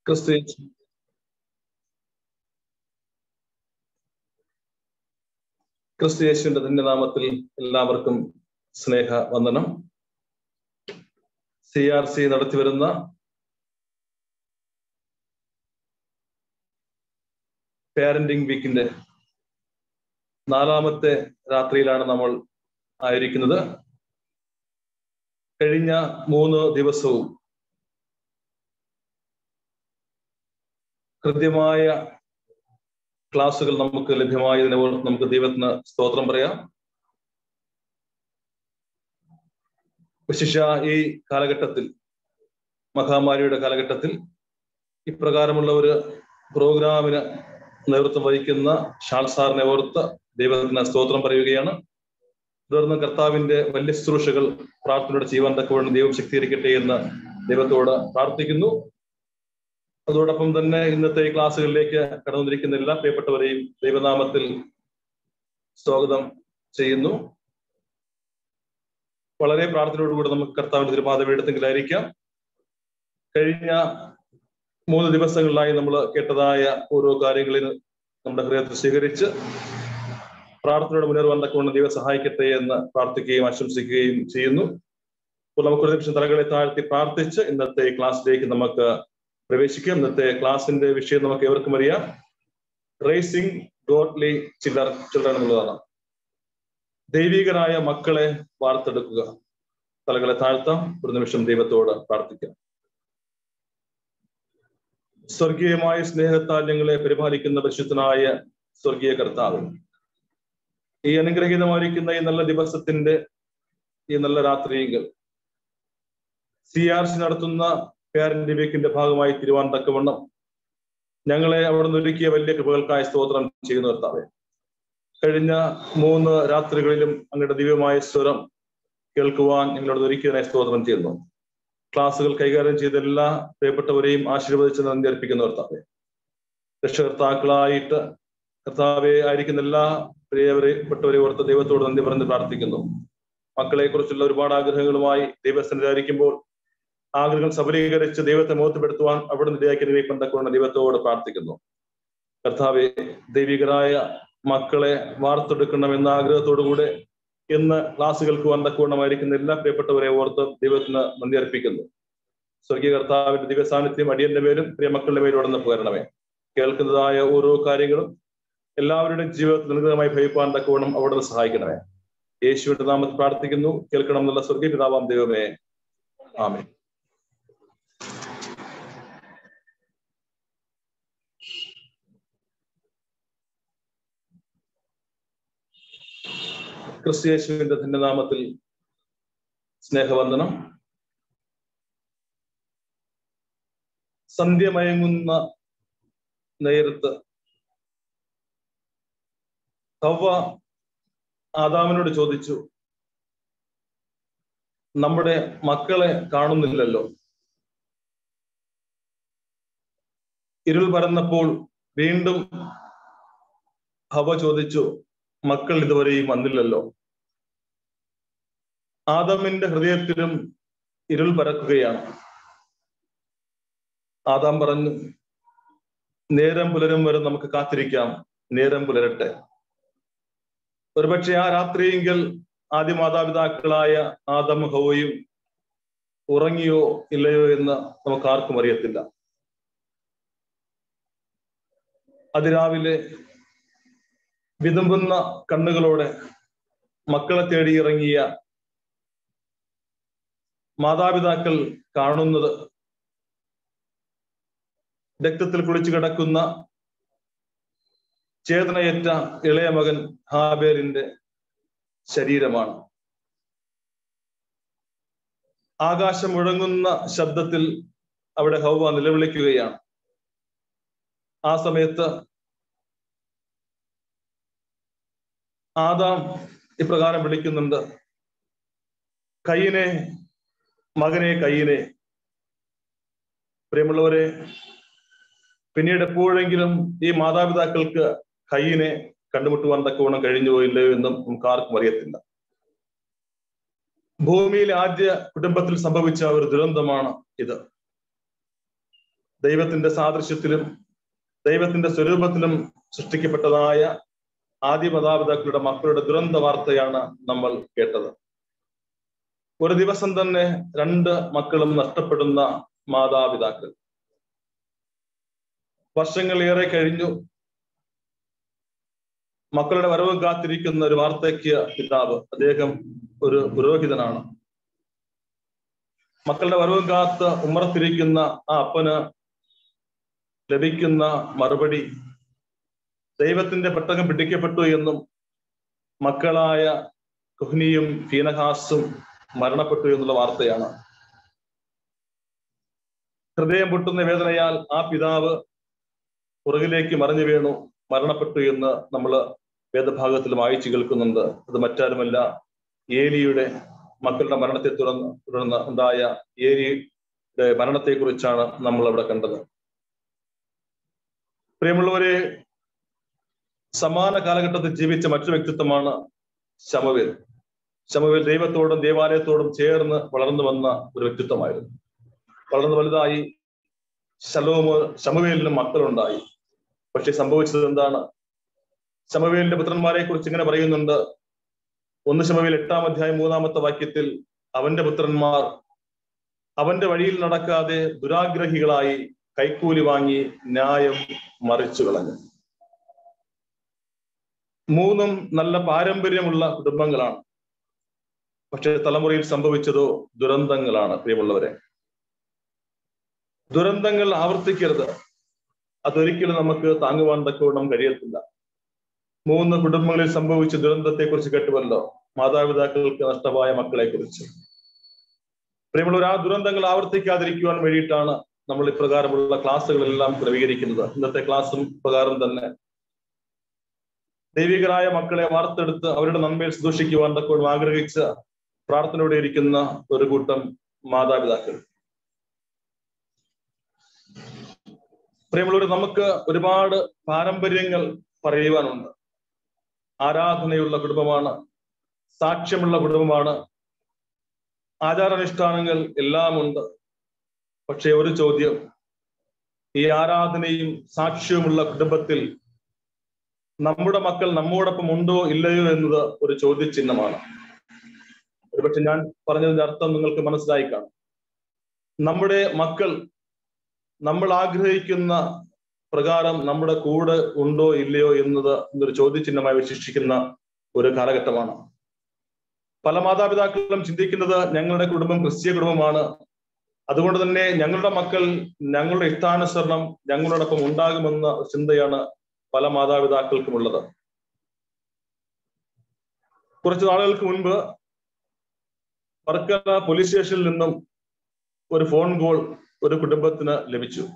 ക്രിസ്തുയേശുവിന്റെ ധന്യനാമത്തിൽ എല്ലാവർക്കും സ്നേഹ വന്ദനം. CRC നടത്തിവരുന്ന പാരന്റിംഗ് വീക്കിന്റെ 4ാമത്തെ രാത്രിയിലാണ് നമ്മൾ ആയിരിക്കുന്നത്. കഴിഞ്ഞ 3 ദിവസവും കൃത്യമായ ക്ലാസുകൾ നമുക്ക് ലഭ്യമായതിനെ നമുക്ക് ദൈവത്തിന് സ്തോത്രം പറയാം. വിശിഷ്യ ഈ കാലഘട്ടത്തിൽ, മഹാമാരിയുടെ കാലഘട്ടത്തിൽ ഇപ്രകാരമുള്ള ഒരു പ്രോഗ്രാമിന് നേതൃത്വം വഹിക്കുന്ന ഷാൽ സാറിനെ ഓർത്ത് ദൈവത്തിന് സ്തോത്രം പറയുകയാണ്. തുടർന്ന് കർത്താവിന്റെ വലിയ ശുശ്രൂഷകൾ പ്രാർത്ഥനയോടെ ചെയ്യുവാൻ തക്കവണ്ണം ദൈവം ശക്തീകരിക്കട്ടെ എന്ന് ദൈവത്തോട് പ്രാർത്ഥിക്കുന്നു. അതോടൊപ്പം തന്നെ ഇന്നത്തെ ഈ ക്ലാസ്സുകളിലേക്ക് കടന്നുവന്നിരിക്കുന്ന എല്ലാ പ്രിയപ്പെട്ടവരെയും ദൈവനാമത്തിൽ സ്വാഗതം ചെയ്യുന്നു. വളരെ പ്രാർത്ഥനയോടുകൂടി നമുക്ക് കർത്താവിന്റെ തിരുപാദപീഠത്തിലായിരിക്കാം. കഴിഞ്ഞ 3 ദിവസങ്ങളിലായി നമ്മൾ കേട്ടതായ ഓരോ കാര്യങ്ങളിൽ നമ്മുടെ ഹൃദയത്തിൽ സ്വീകരിച്ച് പ്രാർത്ഥനയോട് മുന്നേറുവാൻ തക്കവണ്ണം ദൈവം സഹായിക്കട്ടെ എന്ന് പ്രാർത്ഥിക്കുകയും ആശംസിക്കുകയും ചെയ്യുന്നു. അപ്പോൾ നമുക്കൊരു നിമിഷം തലകളെ താഴ്ത്തി പ്രാർത്ഥിച്ച് ഇന്നത്തെ ക്ലാസ്സിലേക്ക് നമുക്ക് പ്രവേശിക്കാം. ഇന്നത്തെ ക്ലാസിന്റെ വിഷയം നമുക്ക് ഏവർക്കും അറിയാം, റേസിംഗ് ഗോഡ്ലി ചിൽഡ്രൻ എന്നുള്ളതാണ്. ദൈവികരായ മക്കളെ വാർത്തെടുക്കുക. തലകളെ താഴ്ത്താം, ഒരു നിമിഷം ദൈവത്തോട് പ്രാർത്ഥിക്കാം. സ്വർഗീയമായ സ്നേഹത്താൽ ഞങ്ങളെ പരിപാലിക്കുന്ന പരിശുദ്ധനായ സ്വർഗീയ കർത്താവ്, ഈ അനുഗ്രഹീതമായിരിക്കുന്ന ഈ നല്ല ദിവസത്തിന്റെ ഈ നല്ല രാത്രിയെങ്കിൽ CRC നടത്തുന്ന പാരന്റിംഗ് വീക്കിന്റെ ഭാഗമായി തിരുവാൻ തക്കവണ്ണം ഞങ്ങളെ അവിടെ നിന്ന് ഒരുക്കിയ വലിയ കൃപകൾക്കായി സ്തോത്രം ചെയ്യുന്ന കർത്താവേ, കഴിഞ്ഞ 3 രാത്രികളിലും അങ്ങയുടെ ദിവ്യമായ സ്വരം കേൾക്കുവാൻ ഞങ്ങളോട് ഒരുക്കിയതിനായി സ്തോത്രം ചെയ്യുന്നു. ക്ലാസ്സുകൾ കൈകാര്യം ചെയ്ത എല്ലാ പ്രിയപ്പെട്ടവരെയും ആശീർവദിച്ച് നന്ദി അർപ്പിക്കുന്ന കർത്താവേ, രക്ഷകർത്താക്കളായിട്ട് കർത്താവെ ആയിരിക്കുന്ന എല്ലാ പ്രിയപ്പെട്ടവരെ ഓർത്ത് ദൈവത്തോട് നന്ദി പറഞ്ഞ് പ്രാർത്ഥിക്കുന്നു. മക്കളെ കുറിച്ചുള്ള ഒരുപാട് ആഗ്രഹങ്ങളുമായി ദൈവസന്നിധിയായിരിക്കുമ്പോൾ ആഗ്രഹങ്ങൾ സബലീകരിച്ച് ദൈവത്തെ മോഹപ്പെടുത്തുവാൻ അവിടെ നിലയാക്കി കൊണ്ടൊക്കെ ദൈവത്തോട് പ്രാർത്ഥിക്കുന്നു. കർത്താവെ, ദൈവികരായ മക്കളെ വാർത്തെടുക്കണം എന്ന ആഗ്രഹത്തോടുകൂടെ ഇന്ന് ക്ലാസ്സുകൾക്ക് വന്നക്കോണമായിരിക്കുന്ന എല്ലാ പ്രിയപ്പെട്ടവരെ ഓർത്ത് ദൈവത്തിന് നന്ദി അർപ്പിക്കുന്നു. സ്വർഗീയ കർത്താവിന്റെ ദിവ്യ സാന്നിധ്യം അടിയന്റെ പേരും പ്രിയ മക്കളുടെ പേരും ഉടനെ പോരണമേ. കേൾക്കുന്നതായ ഓരോ കാര്യങ്ങളും എല്ലാവരുടെയും ജീവിതത്തിൽ നിർഗതമായി ഭയപ്പാൻ തക്കവണ്ണം അവിടെ നിന്ന് സഹായിക്കണമേ. യേശുവിന്റെ നാമത്തിൽ പ്രാർത്ഥിക്കുന്നു, കേൾക്കണം എന്നുള്ള സ്വർഗീയ പിതാവാം ദൈവമേ, ആമേൻ. ക്രിസ്തുയേശുവിന്റെ ധന്യനാമത്തിൽ സ്നേഹവന്ദനം. സന്ധ്യമയങ്ങുന്ന നേരത്ത് ഹവ്വ ആദാമിനോട് ചോദിച്ചു, നമ്മുടെ മക്കളെ കാണുന്നില്ലല്ലോ. ഇരുൾ പരന്നപ്പോൾ വീണ്ടും ഹവ്വ ചോദിച്ചു, മക്കൾ ഇതുവരെയും വന്നില്ലല്ലോ. ആദാമിന്റെ ഹൃദയത്തിലും ഇരുൾ പരക്കുകയാണ്. ആദാം പറഞ്ഞു, നേരം പുലരും വരെ നമുക്ക് കാത്തിരിക്കാം, നേരം പുലരട്ടെ. ഒരുപക്ഷെ ആ രാത്രിയെങ്കിൽ ആദ്യ മാതാപിതാക്കളായ ആദം ഹവ്വയും ഉറങ്ങിയോ ഇല്ലയോ എന്ന് നമുക്ക് ആർക്കും അറിയത്തില്ല. അതിരാവിലെ വിതുമ്പുന്ന കണ്ണുകളോടെ മക്കളെ തേടി ഇറങ്ങിയ മാതാപിതാക്കൾ കാണുന്നത് രക്തത്തിൽ കുളിച്ചു കിടക്കുന്ന ചേതനയേറ്റ ഇളയ മകൻ ഹാബേലിന്റെ ശരീരമാണ്. ആകാശം മുഴങ്ങുന്ന ശബ്ദത്തിൽ അവിടെ ഹവ്വ നിലവിളിക്കുകയാണ്. ആ സമയത്ത് ആദാം ഇപ്രകാരം വിളിക്കുന്നുണ്ട്, കയ്യിനെ, മകനെ, കയ്യിനെ. പ്രിയമുള്ളവരെ, പിന്നീട് എപ്പോഴെങ്കിലും ഈ മാതാപിതാക്കൾക്ക് കയ്യിനെ കണ്ടുമുട്ടുവാൻ തക്കവണ്ണം കഴിഞ്ഞു പോയില്ലയോ എന്നും നമുക്ക് ആർക്കും അറിയത്തില്ല. ഭൂമിയിലെ ആദ്യ കുടുംബത്തിൽ സംഭവിച്ച ഒരു ദുരന്തമാണ് ഇത്. ദൈവത്തിന്റെ സാദൃശ്യത്തിലും ദൈവത്തിന്റെ സ്വരൂപത്തിലും സൃഷ്ടിക്കപ്പെട്ടതായ ആദ്യ മാതാപിതാക്കളുടെ മക്കളുടെ ദുരന്ത വാർത്തയാണ് നമ്മൾ കേട്ടത്. ഒരു ദിവസം തന്നെ 2 മക്കളും നഷ്ടപ്പെടുന്ന മാതാപിതാക്കൾ. വർഷങ്ങളേറെ കഴിഞ്ഞു. മക്കളുടെ വരവ് കാത്തിരിക്കുന്ന ഒരു വാർദ്ധക്യ പിതാവ്, അദ്ദേഹം ഒരു പുരോഹിതനാണ്. മക്കളുടെ വരവ് കാത്ത് ഉമ്മറത്തിരിക്കുന്ന ആ അപ്പന് ലഭിക്കുന്ന മറുപടി ദൈവത്തിന്റെ പെട്ടകം പിടിക്കപ്പെട്ടു എന്നും മക്കളായ കുഹ്നിയും ഫീനഹാസും മരണപ്പെട്ടു എന്നുള്ള വാർത്തയാണ്. ഹൃദയം പൊട്ടുന്ന വേദനയാൽ ആ പിതാവ് പുറകിലേക്ക് മറിഞ്ഞു വീണു, മരണപ്പെട്ടു എന്ന് നമ്മൾ വേദഭാഗത്തിൽ വായിച്ചു കേൾക്കുന്നുണ്ട്. അത് മറ്റാരുമല്ല, ഏലിയുടെ മക്കളുടെ മരണത്തെ തുടർന്ന് ഉണ്ടായ ഏലിയുടെ മരണത്തെക്കുറിച്ചാണ് നമ്മൾ അവിടെ കണ്ടത്. പ്രിയമുള്ളവരെ, സമാന കാലഘട്ടത്തിൽ ജീവിച്ച മറ്റൊരു വ്യക്തിത്വമാണ് ശമൂവേൽ. ശമൂവേൽ ദൈവത്തോടും ദേവാലയത്തോടും ചേർന്ന് വളർന്നു വന്ന ഒരു വ്യക്തിത്വമായിരുന്നു. വളർന്നു വലുതായി ശമൂവേലിനും മക്കളുണ്ടായി. പക്ഷെ സംഭവിച്ചത് എന്താണ്? ശമൂവേലിന്റെ പുത്രന്മാരെ കുറിച്ച് ഇങ്ങനെ പറയുന്നുണ്ട്. 1 ശമൂവേൽ 8-ാം അധ്യായം 3-ാമത്തെ വാക്യത്തിൽ, അവന്റെ പുത്രന്മാർ അവന്റെ വഴിയിൽ നടക്കാതെ ദുരാഗ്രഹികളായി കൈക്കൂലി വാങ്ങി ന്യായം മറിച്ചു കളഞ്ഞു. 3 നല്ല പാരമ്പര്യമുള്ള കുടുംബങ്ങളാണ്. പക്ഷെ തലമുറയിൽ സംഭവിച്ചതോ ദുരന്തങ്ങളാണ്. പ്രിയമുള്ളവരെ, ദുരന്തങ്ങൾ ആവർത്തിക്കരുത്. അതൊരിക്കലും നമുക്ക് താങ്ങുവാൻ തക്കവണ്ണം കഴിയത്തില്ല. 3 കുടുംബങ്ങളിൽ സംഭവിച്ച ദുരന്തത്തെ കുറിച്ച് കേട്ടുവല്ലോ, മാതാപിതാക്കൾക്ക് നഷ്ടമായ മക്കളെ കുറിച്ച്. പ്രിയമുള്ളവർ, ആ ദുരന്തങ്ങൾ ആവർത്തിക്കാതിരിക്കുവാൻ വേണ്ടിയിട്ടാണ് നമ്മൾ ഇപ്രകാരമുള്ള ക്ലാസ്സുകളെല്ലാം ക്രമീകരിക്കുന്നത്. ഇന്നത്തെ ക്ലാസ്സും പ്രകാരം തന്നെ ദൈവികരായ മക്കളെ വാർത്തെടുത്ത് അവരുടെ നന്മയിൽ സന്തോഷിക്കുവാൻ തക്കവണ്ണം ആഗ്രഹിച്ച പ്രാർത്ഥനയോടെ ഇരിക്കുന്ന ഒരു കൂട്ടം മാതാപിതാക്കൾ. പ്രിയമുള്ളവർ, നമുക്ക് ഒരുപാട് പാരമ്പര്യങ്ങൾ പറയുവാനുണ്ട്. ആരാധനയുള്ള കുടുംബമാണ്, സാക്ഷ്യമുള്ള കുടുംബമാണ്, ആചാരാനുഷ്ഠാനങ്ങൾ എല്ലാം ഉണ്ട്. പക്ഷെ ഒരു ചോദ്യം, ഈ ആരാധനയും സാക്ഷ്യവുമുള്ള കുടുംബത്തിൽ നമ്മുടെ മക്കൾ നമ്മോടൊപ്പം ഉണ്ടോ ഇല്ലയോ എന്നത് ഒരു ചോദ്യചിഹ്നമാണ്. ഒരുപക്ഷെ ഞാൻ പറഞ്ഞതിന്റെ അർത്ഥം നിങ്ങൾക്ക് മനസ്സിലായി കാണും. നമ്മുടെ മക്കൾ നമ്മൾ ആഗ്രഹിക്കുന്ന പ്രകാരം നമ്മുടെ കൂടെ ഉണ്ടോ ഇല്ലയോ എന്നത് ഒരു ചോദ്യചിഹ്നമായി വിശേഷിക്കുന്ന ഒരു കാലഘട്ടമാണ്. പല മാതാപിതാക്കളും ചിന്തിക്കുന്നത് ഞങ്ങളുടെ കുടുംബം ക്രിസ്തീയ കുടുംബമാണ്, അതുകൊണ്ട് തന്നെ ഞങ്ങളുടെ മക്കൾ ഞങ്ങളുടെ ഇഷ്ടാനുസരണം ഞങ്ങളോടൊപ്പം ഉണ്ടാകുമെന്ന ചിന്തയാണ് പല മാതാപിതാക്കൾക്കും ഉള്ളത്. കുറച്ചു നാളുകൾക്ക് മുൻപ് വർക്കല പോലീസ് സ്റ്റേഷനിൽ നിന്നും ഒരു ഫോൺ കോൾ ഒരു കുടുംബത്തിന് ലഭിച്ചു.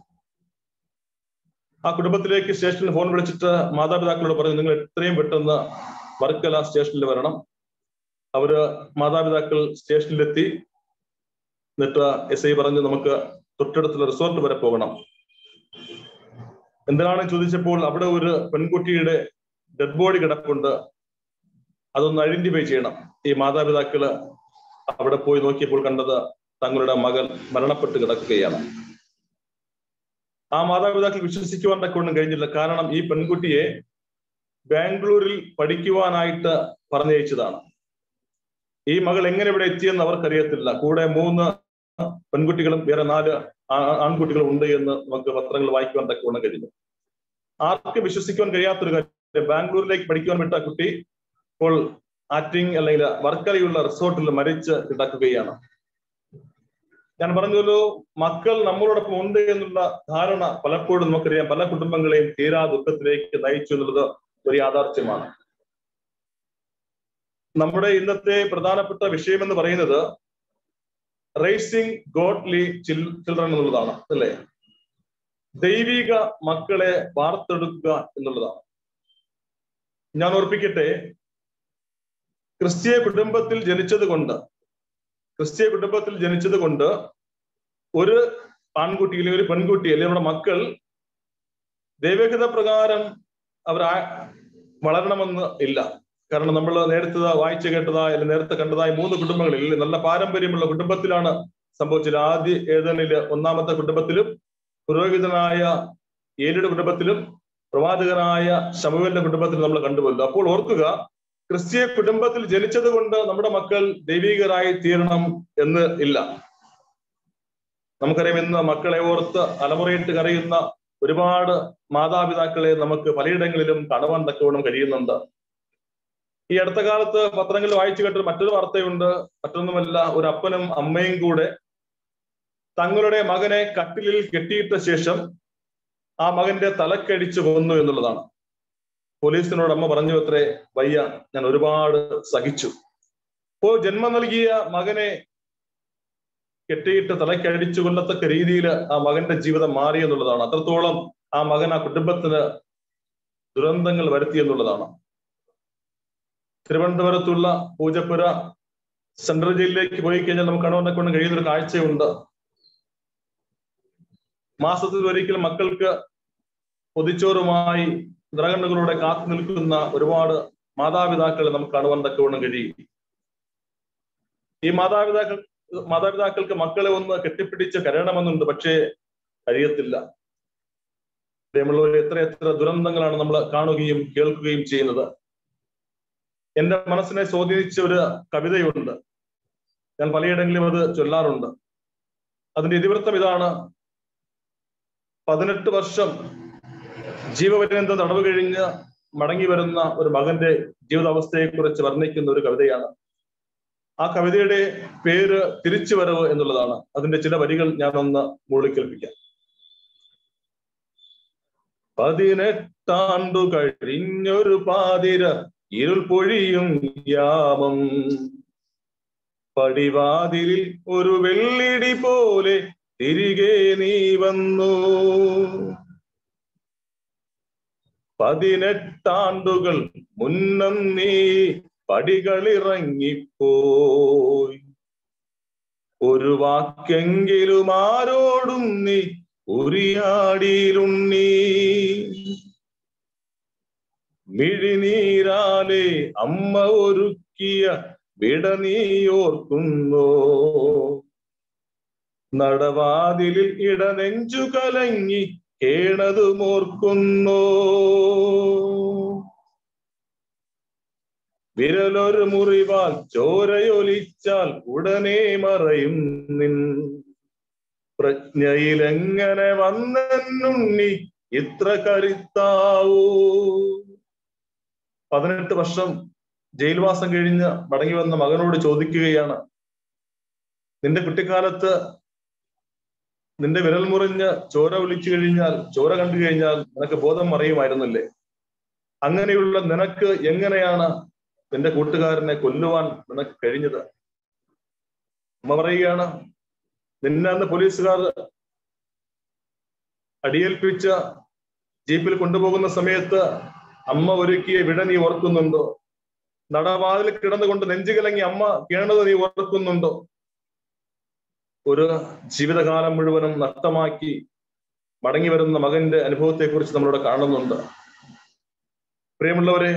ആ കുടുംബത്തിലേക്ക് സ്റ്റേഷനിൽ ഫോൺ വിളിച്ചിട്ട് മാതാപിതാക്കളോട് പറഞ്ഞു, നിങ്ങൾ എത്രയും പെട്ടെന്ന് വർക്കല സ്റ്റേഷനിൽ വരണം. അവര് മാതാപിതാക്കൾ സ്റ്റേഷനിലെത്തി. എന്നിട്ട് SI പറഞ്ഞു, നമുക്ക് തൊട്ടടുത്തുള്ള റിസോർട്ട് വരെ പോകണം. എന്തിനാണെന്ന് ചോദിച്ചപ്പോൾ അവിടെ ഒരു പെൺകുട്ടിയുടെ ഡെഡ് ബോഡി കിടപ്പുണ്ട്, അതൊന്ന് ഐഡന്റിഫൈ ചെയ്യണം. ഈ മാതാപിതാക്കള് അവിടെ പോയി നോക്കിയപ്പോൾ കണ്ടത് തങ്ങളുടെ മകൻ മരണപ്പെട്ട് കിടക്കുകയാണ്. ആ മാതാപിതാക്കൾ വിശ്വസിക്കുവാൻ തക്കവണ്ണം കഴിഞ്ഞില്ല. കാരണം ഈ പെൺകുട്ടിയെ ബാംഗ്ലൂരിൽ പഠിക്കുവാനായിട്ട് പറഞ്ഞയച്ചതാണ്. ഈ മകൾ എങ്ങനെ ഇവിടെ എത്തിയെന്ന് അവർക്കറിയത്തില്ല. കൂടെ 3 പെൺകുട്ടികളും വേറെ 4 ആൺകുട്ടികളും ഉണ്ട് എന്ന് നമുക്ക് പത്രങ്ങൾ വായിക്കുവാൻ തക്കവണ്ണം കഴിഞ്ഞു. ആർക്കും വിശ്വസിക്കുവാൻ കഴിയാത്തൊരു കാര്യം, ബാംഗ്ലൂരിലേക്ക് പഠിക്കുവാൻ വിട്ട കുട്ടി ഇപ്പോൾ ആറ്റിങ് അല്ലെങ്കിൽ വർക്കലയുള്ള റിസോർട്ടിൽ മരിച്ച് കിടക്കുകയാണ്. ഞാൻ പറഞ്ഞല്ലോ, മക്കൾ നമ്മളോടൊപ്പം ഉണ്ട് എന്നുള്ള ധാരണ പലപ്പോഴും നമുക്കറിയാം പല കുടുംബങ്ങളെയും തീരാ ദുഃഖത്തിലേക്ക് നയിച്ചു എന്നുള്ളത് ഒരു യാഥാർത്ഥ്യമാണ്. നമ്മുടെ ഇന്നത്തെ പ്രധാനപ്പെട്ട വിഷയം എന്ന് പറയുന്നത് റേസിംഗ് ഗോഡ്ലി ചിൽഡ്രൻ എന്നുള്ളതാണ്, അല്ലേ? ദൈവിക മക്കളെ വാർത്തെടുക്കുക എന്നുള്ളതാണ്. ഞാൻ ഓർപ്പിക്കട്ടെ, ക്രിസ്തീയ കുടുംബത്തിൽ ജനിച്ചത് കൊണ്ട് ഒരു ആൺകുട്ടി അല്ലെങ്കിൽ ഒരു പെൺകുട്ടി അല്ലെങ്കിൽ നമ്മുടെ മക്കൾ ദൈവഹിത പ്രകാരം അവർ വളരണമെന്ന് ഇല്ല. കാരണം നമ്മൾ നേരത്തെ വായിച്ചു കേട്ടതായ അല്ലെങ്കിൽ നേരത്തെ കണ്ടതായ 3 കുടുംബങ്ങളിൽ നല്ല പാരമ്പര്യമുള്ള കുടുംബത്തിലാണ് സംഭവിച്ചത്. ആദ്യ ഏദനില് 1-ാമത്തെ കുടുംബത്തിലും പുരോഹിതനായ ഏലിയുടെ കുടുംബത്തിലും പ്രവാചകനായ ശമൂവേലിന്റെ കുടുംബത്തിലും നമ്മൾ കണ്ടുപോലും. അപ്പോൾ ഓർക്കുക, ക്രിസ്തീയ കുടുംബത്തിൽ ജനിച്ചത് കൊണ്ട് നമ്മുടെ മക്കൾ ദൈവികരായി തീരണം എന്ന് ഇല്ല. നമുക്കറിയാം, ഇന്ന് മക്കളെ ഓർത്ത് അലമുറയിട്ട് കരയുന്ന ഒരുപാട് മാതാപിതാക്കളെ നമുക്ക് പലയിടങ്ങളിലും കാണുവാൻ തക്കവണ്ണം കഴിയുന്നുണ്ട്. ഈ അടുത്ത കാലത്ത് പത്രങ്ങളിൽ വായിച്ചു കേട്ട മറ്റൊരു വാർത്തയുണ്ട്. മറ്റൊന്നുമല്ല, ഒരു അപ്പനും അമ്മയും കൂടെ തങ്ങളുടെ മകനെ കട്ടിലിൽ കെട്ടിയിട്ട ശേഷം ആ മകന്റെ തലക്കടിച്ചു കൊന്നു എന്നുള്ളതാണ്. പോലീസിനോട് അമ്മ പറഞ്ഞു അത്രേ, വയ്യ, ഞാൻ ഒരുപാട് സഹിച്ചു. ഇപ്പോ ജന്മം നൽകിയ മകനെ കെട്ടിയിട്ട് തലക്കടിച്ചു കൊല്ലത്തക്ക രീതിയിൽ ആ മകന്റെ ജീവിതം മാറി എന്നുള്ളതാണ്. അത്രത്തോളം ആ മകൻ ആ കുടുംബത്തിന് ദുരന്തങ്ങൾ വരുത്തി എന്നുള്ളതാണ്. തിരുവനന്തപുരത്തുള്ള പൂജപ്പുര സെൻട്രൽ ജയിലിലേക്ക് പോയി കഴിഞ്ഞാൽ നമുക്ക് കാണുവാൻ കൊണ്ട് കഴിയുന്നൊരു കാഴ്ചയുണ്ട്. മാസത്തിൽ ഒരിക്കൽ മക്കൾക്ക് പൊതിച്ചോറുമായി നിറകണ്ണുകളോടെ കാത്തു നിൽക്കുന്ന ഒരുപാട് മാതാപിതാക്കളെ നമുക്ക് കാണുവാൻ തക്കവണ്ണം കഴിയും. ഈ മാതാപിതാക്കൾക്ക് മക്കളെ ഒന്ന് കെട്ടിപ്പിടിച്ച് കരയണമെന്നുണ്ട്, പക്ഷേ കഴിയത്തില്ല. പ്രിയമുള്ളവരെ, എത്ര ദുരന്തങ്ങളാണ് നമ്മൾ കാണുകയും കേൾക്കുകയും ചെയ്യുന്നത്. എന്റെ മനസ്സിനെ സ്വാധീനിച്ച ഒരു കവിതയുണ്ട്. ഞാൻ പലയിടങ്ങളിലും അത് ചൊല്ലാറുണ്ട്. അതിന്റെ ഇതിവൃത്തം ഇതാണ്: 18 വർഷം ജീവപര്യന്തം തടവ് കഴിഞ്ഞ് മടങ്ങി വരുന്ന ഒരു മകന്റെ ജീവിതാവസ്ഥയെക്കുറിച്ച് വർണ്ണിക്കുന്ന ഒരു കവിതയാണ്. ആ കവിതയുടെ പേര് തിരിച്ചുവരവ് എന്നുള്ളതാണ്. അതിന്റെ ചില വരികൾ ഞാനൊന്ന് മൂളിക്കേൽപ്പിക്കാം. 18 കഴിഞ്ഞൊരു പാതിര ഇരുൾ പൊഴിയും യാമം, പടിവാതിലിൽ ഒരു വെള്ളിടി പോലെ തിരികെ നീ വന്നു. 18 മുന്നം നീ പടികളിറങ്ങിപ്പോയി, ഒരു വാക്കെങ്കിലും ആരോടും നീ ഉരിയാടിയിലുണ്ണി. മിഴിനീരാലെ അമ്മ ഒരുക്കിയ വിട നീ ഓർക്കുന്നോ, നടവാതിലിൽ ഇടനെഞ്ചു കലങ്ങി കേണതുമോർക്കുന്നോ. വിരലൊരു മുറിവാൽ ചോരയൊലിച്ചാൽ ഉടനെ മറയും നിൻ പ്രജ്ഞയിലെങ്ങനെ വന്നെന്നുണ്ണി ഇത്ര കരുത്താവൂ. 18 വർഷം ജയിൽവാസം കഴിഞ്ഞ് മടങ്ങി വന്ന മകനോട് ചോദിക്കുകയാണ്, നിന്റെ കുട്ടിക്കാലത്ത് നിന്റെ വിരൽ മുറിഞ്ഞ് ചോര ഒലിച്ചു കഴിഞ്ഞാൽ, ചോര കണ്ടു കഴിഞ്ഞാൽ നിനക്ക് ബോധം മറിയുമായിരുന്നില്ലേ? അങ്ങനെയുള്ള നിനക്ക് എങ്ങനെയാണ് നിന്റെ കൂട്ടുകാരനെ കൊല്ലുവാൻ നിനക്ക് കഴിഞ്ഞത്? അമ്മ പറയുകയാണ്, നിന്നെ അന്ന് പോലീസുകാർ അടിയേൽപ്പിച്ച ജീപ്പിൽ കൊണ്ടുപോകുന്ന സമയത്ത് അമ്മ ഒരുക്കിയ വിട നീ ഓർക്കുന്നുണ്ടോ? നടവാതിൽ കിടന്നുകൊണ്ട് നെഞ്ചുകലങ്ങി അമ്മ കേണത് നീ ഓർക്കുന്നുണ്ടോ? ഒരു ജീവിതകാലം മുഴുവനും നഷ്ടമാക്കി മടങ്ങി വരുന്ന മകന്റെ അനുഭവത്തെക്കുറിച്ച് നമ്മളിവിടെ കാണുന്നുണ്ട്. പ്രിയമുള്ളവരെ,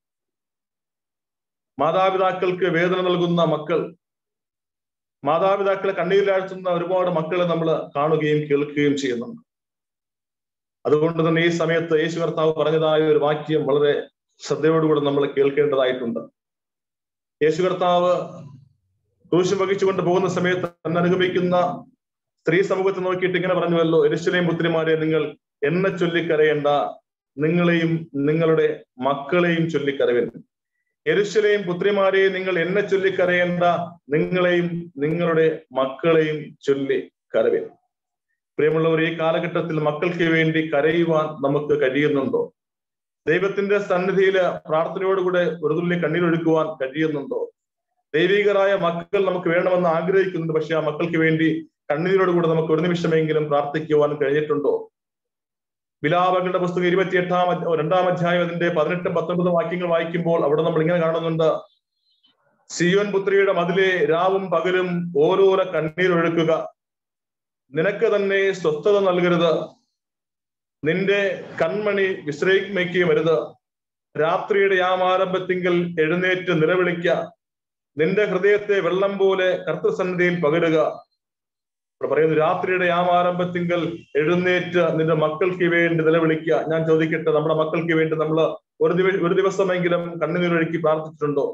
മാതാപിതാക്കൾക്ക് വേദന നൽകുന്ന മക്കൾ, മാതാപിതാക്കളെ കണ്ണീരിലാഴ്ത്തുന്ന ഒരുപാട് മക്കളെ നമ്മൾ കാണുകയും കേൾക്കുകയും ചെയ്യുന്നുണ്ട്. അതുകൊണ്ട് തന്നെ ഈ സമയത്ത് യേശു കർത്താവ് പറഞ്ഞതായ ഒരു വാക്യം വളരെ ശ്രദ്ധയോടുകൂടെ നമ്മൾ കേൾക്കേണ്ടതായിട്ടുണ്ട്. യേശു കർത്താവ് ക്രൂശ് വഹിച്ചുകൊണ്ട് പോകുന്ന സമയത്ത് തന്നെ അനുഗമിക്കുന്ന സ്ത്രീ സമൂഹത്തെ നോക്കിയിട്ട് ഇങ്ങനെ പറഞ്ഞുവല്ലോ, യെരൂശലേം പുത്രിമാരെ, നിങ്ങൾ എന്നെ ചൊല്ലിക്കരയേണ്ട, നിങ്ങളെയും നിങ്ങളുടെ മക്കളെയും ചൊല്ലിക്കരവേൻ. യെരൂശലേം പുത്രിമാരെ, നിങ്ങൾ എന്നെ ചൊല്ലിക്കരയേണ്ട, നിങ്ങളെയും നിങ്ങളുടെ മക്കളെയും ചൊല്ലിക്കരവേൻ. പ്രിയമുള്ളവർ, ഈ കാലഘട്ടത്തിൽ മക്കൾക്ക് വേണ്ടി കരയുവാൻ നമുക്ക് കഴിയുന്നുണ്ടോ? ദൈവത്തിന്റെ സന്നിധിയിൽ പ്രാർത്ഥനയോടുകൂടെ ഒരു തുള്ളി കണ്ണീരൊഴുക്കുവാൻ കഴിയുന്നുണ്ടോ? ദൈവികരായ മക്കൾ നമുക്ക് വേണമെന്ന് ആഗ്രഹിക്കുന്നുണ്ട്. പക്ഷെ ആ മക്കൾക്ക് വേണ്ടി കണ്ണീരോടുകൂടെ നമുക്ക് ഒരു നിമിഷമെങ്കിലും പ്രാർത്ഥിക്കുവാൻ കഴിഞ്ഞിട്ടുണ്ടോ? വിലാപങ്ങളുടെ പുസ്തകം 2 അധ്യായം അതിന്റെ 18-19 വാക്യങ്ങൾ വായിക്കുമ്പോൾ അവിടെ നമ്മൾ ഇങ്ങനെ കാണുന്നുണ്ട്: സിയോൻ പുത്രിയുടെ മതിലെ രാവും പകലും ഓരോരോ കണ്ണീരൊഴുക്കുക, നിനക്ക് തന്നെ സ്വസ്ഥത നൽകരുത്, നിന്റെ കൺമണി വിശ്രമിക്കുകയും വരുത്. രാത്രിയുടെ യാമാരംഭത്തിങ്കൽ എഴുന്നേറ്റ് നിലവിളിക്ക, നിന്റെ ഹൃദയത്തെ വെള്ളം പോലെ കർത്തൃസന്നിധിയിൽ പകരുക. പറയുന്നു, രാത്രിയുടെ ആരംഭത്തിങ്കൽ എഴുന്നേറ്റ് നിന്റെ മക്കൾക്ക് വേണ്ടി നിലവിളിക്കുക. ഞാൻ ചോദിക്കട്ടെ, നമ്മുടെ മക്കൾക്ക് വേണ്ടി നമ്മൾ ഒരു ദിവസമെങ്കിലും കണ്ണുനീരൊഴുക്കി പ്രാർത്ഥിച്ചിട്ടുണ്ടോ?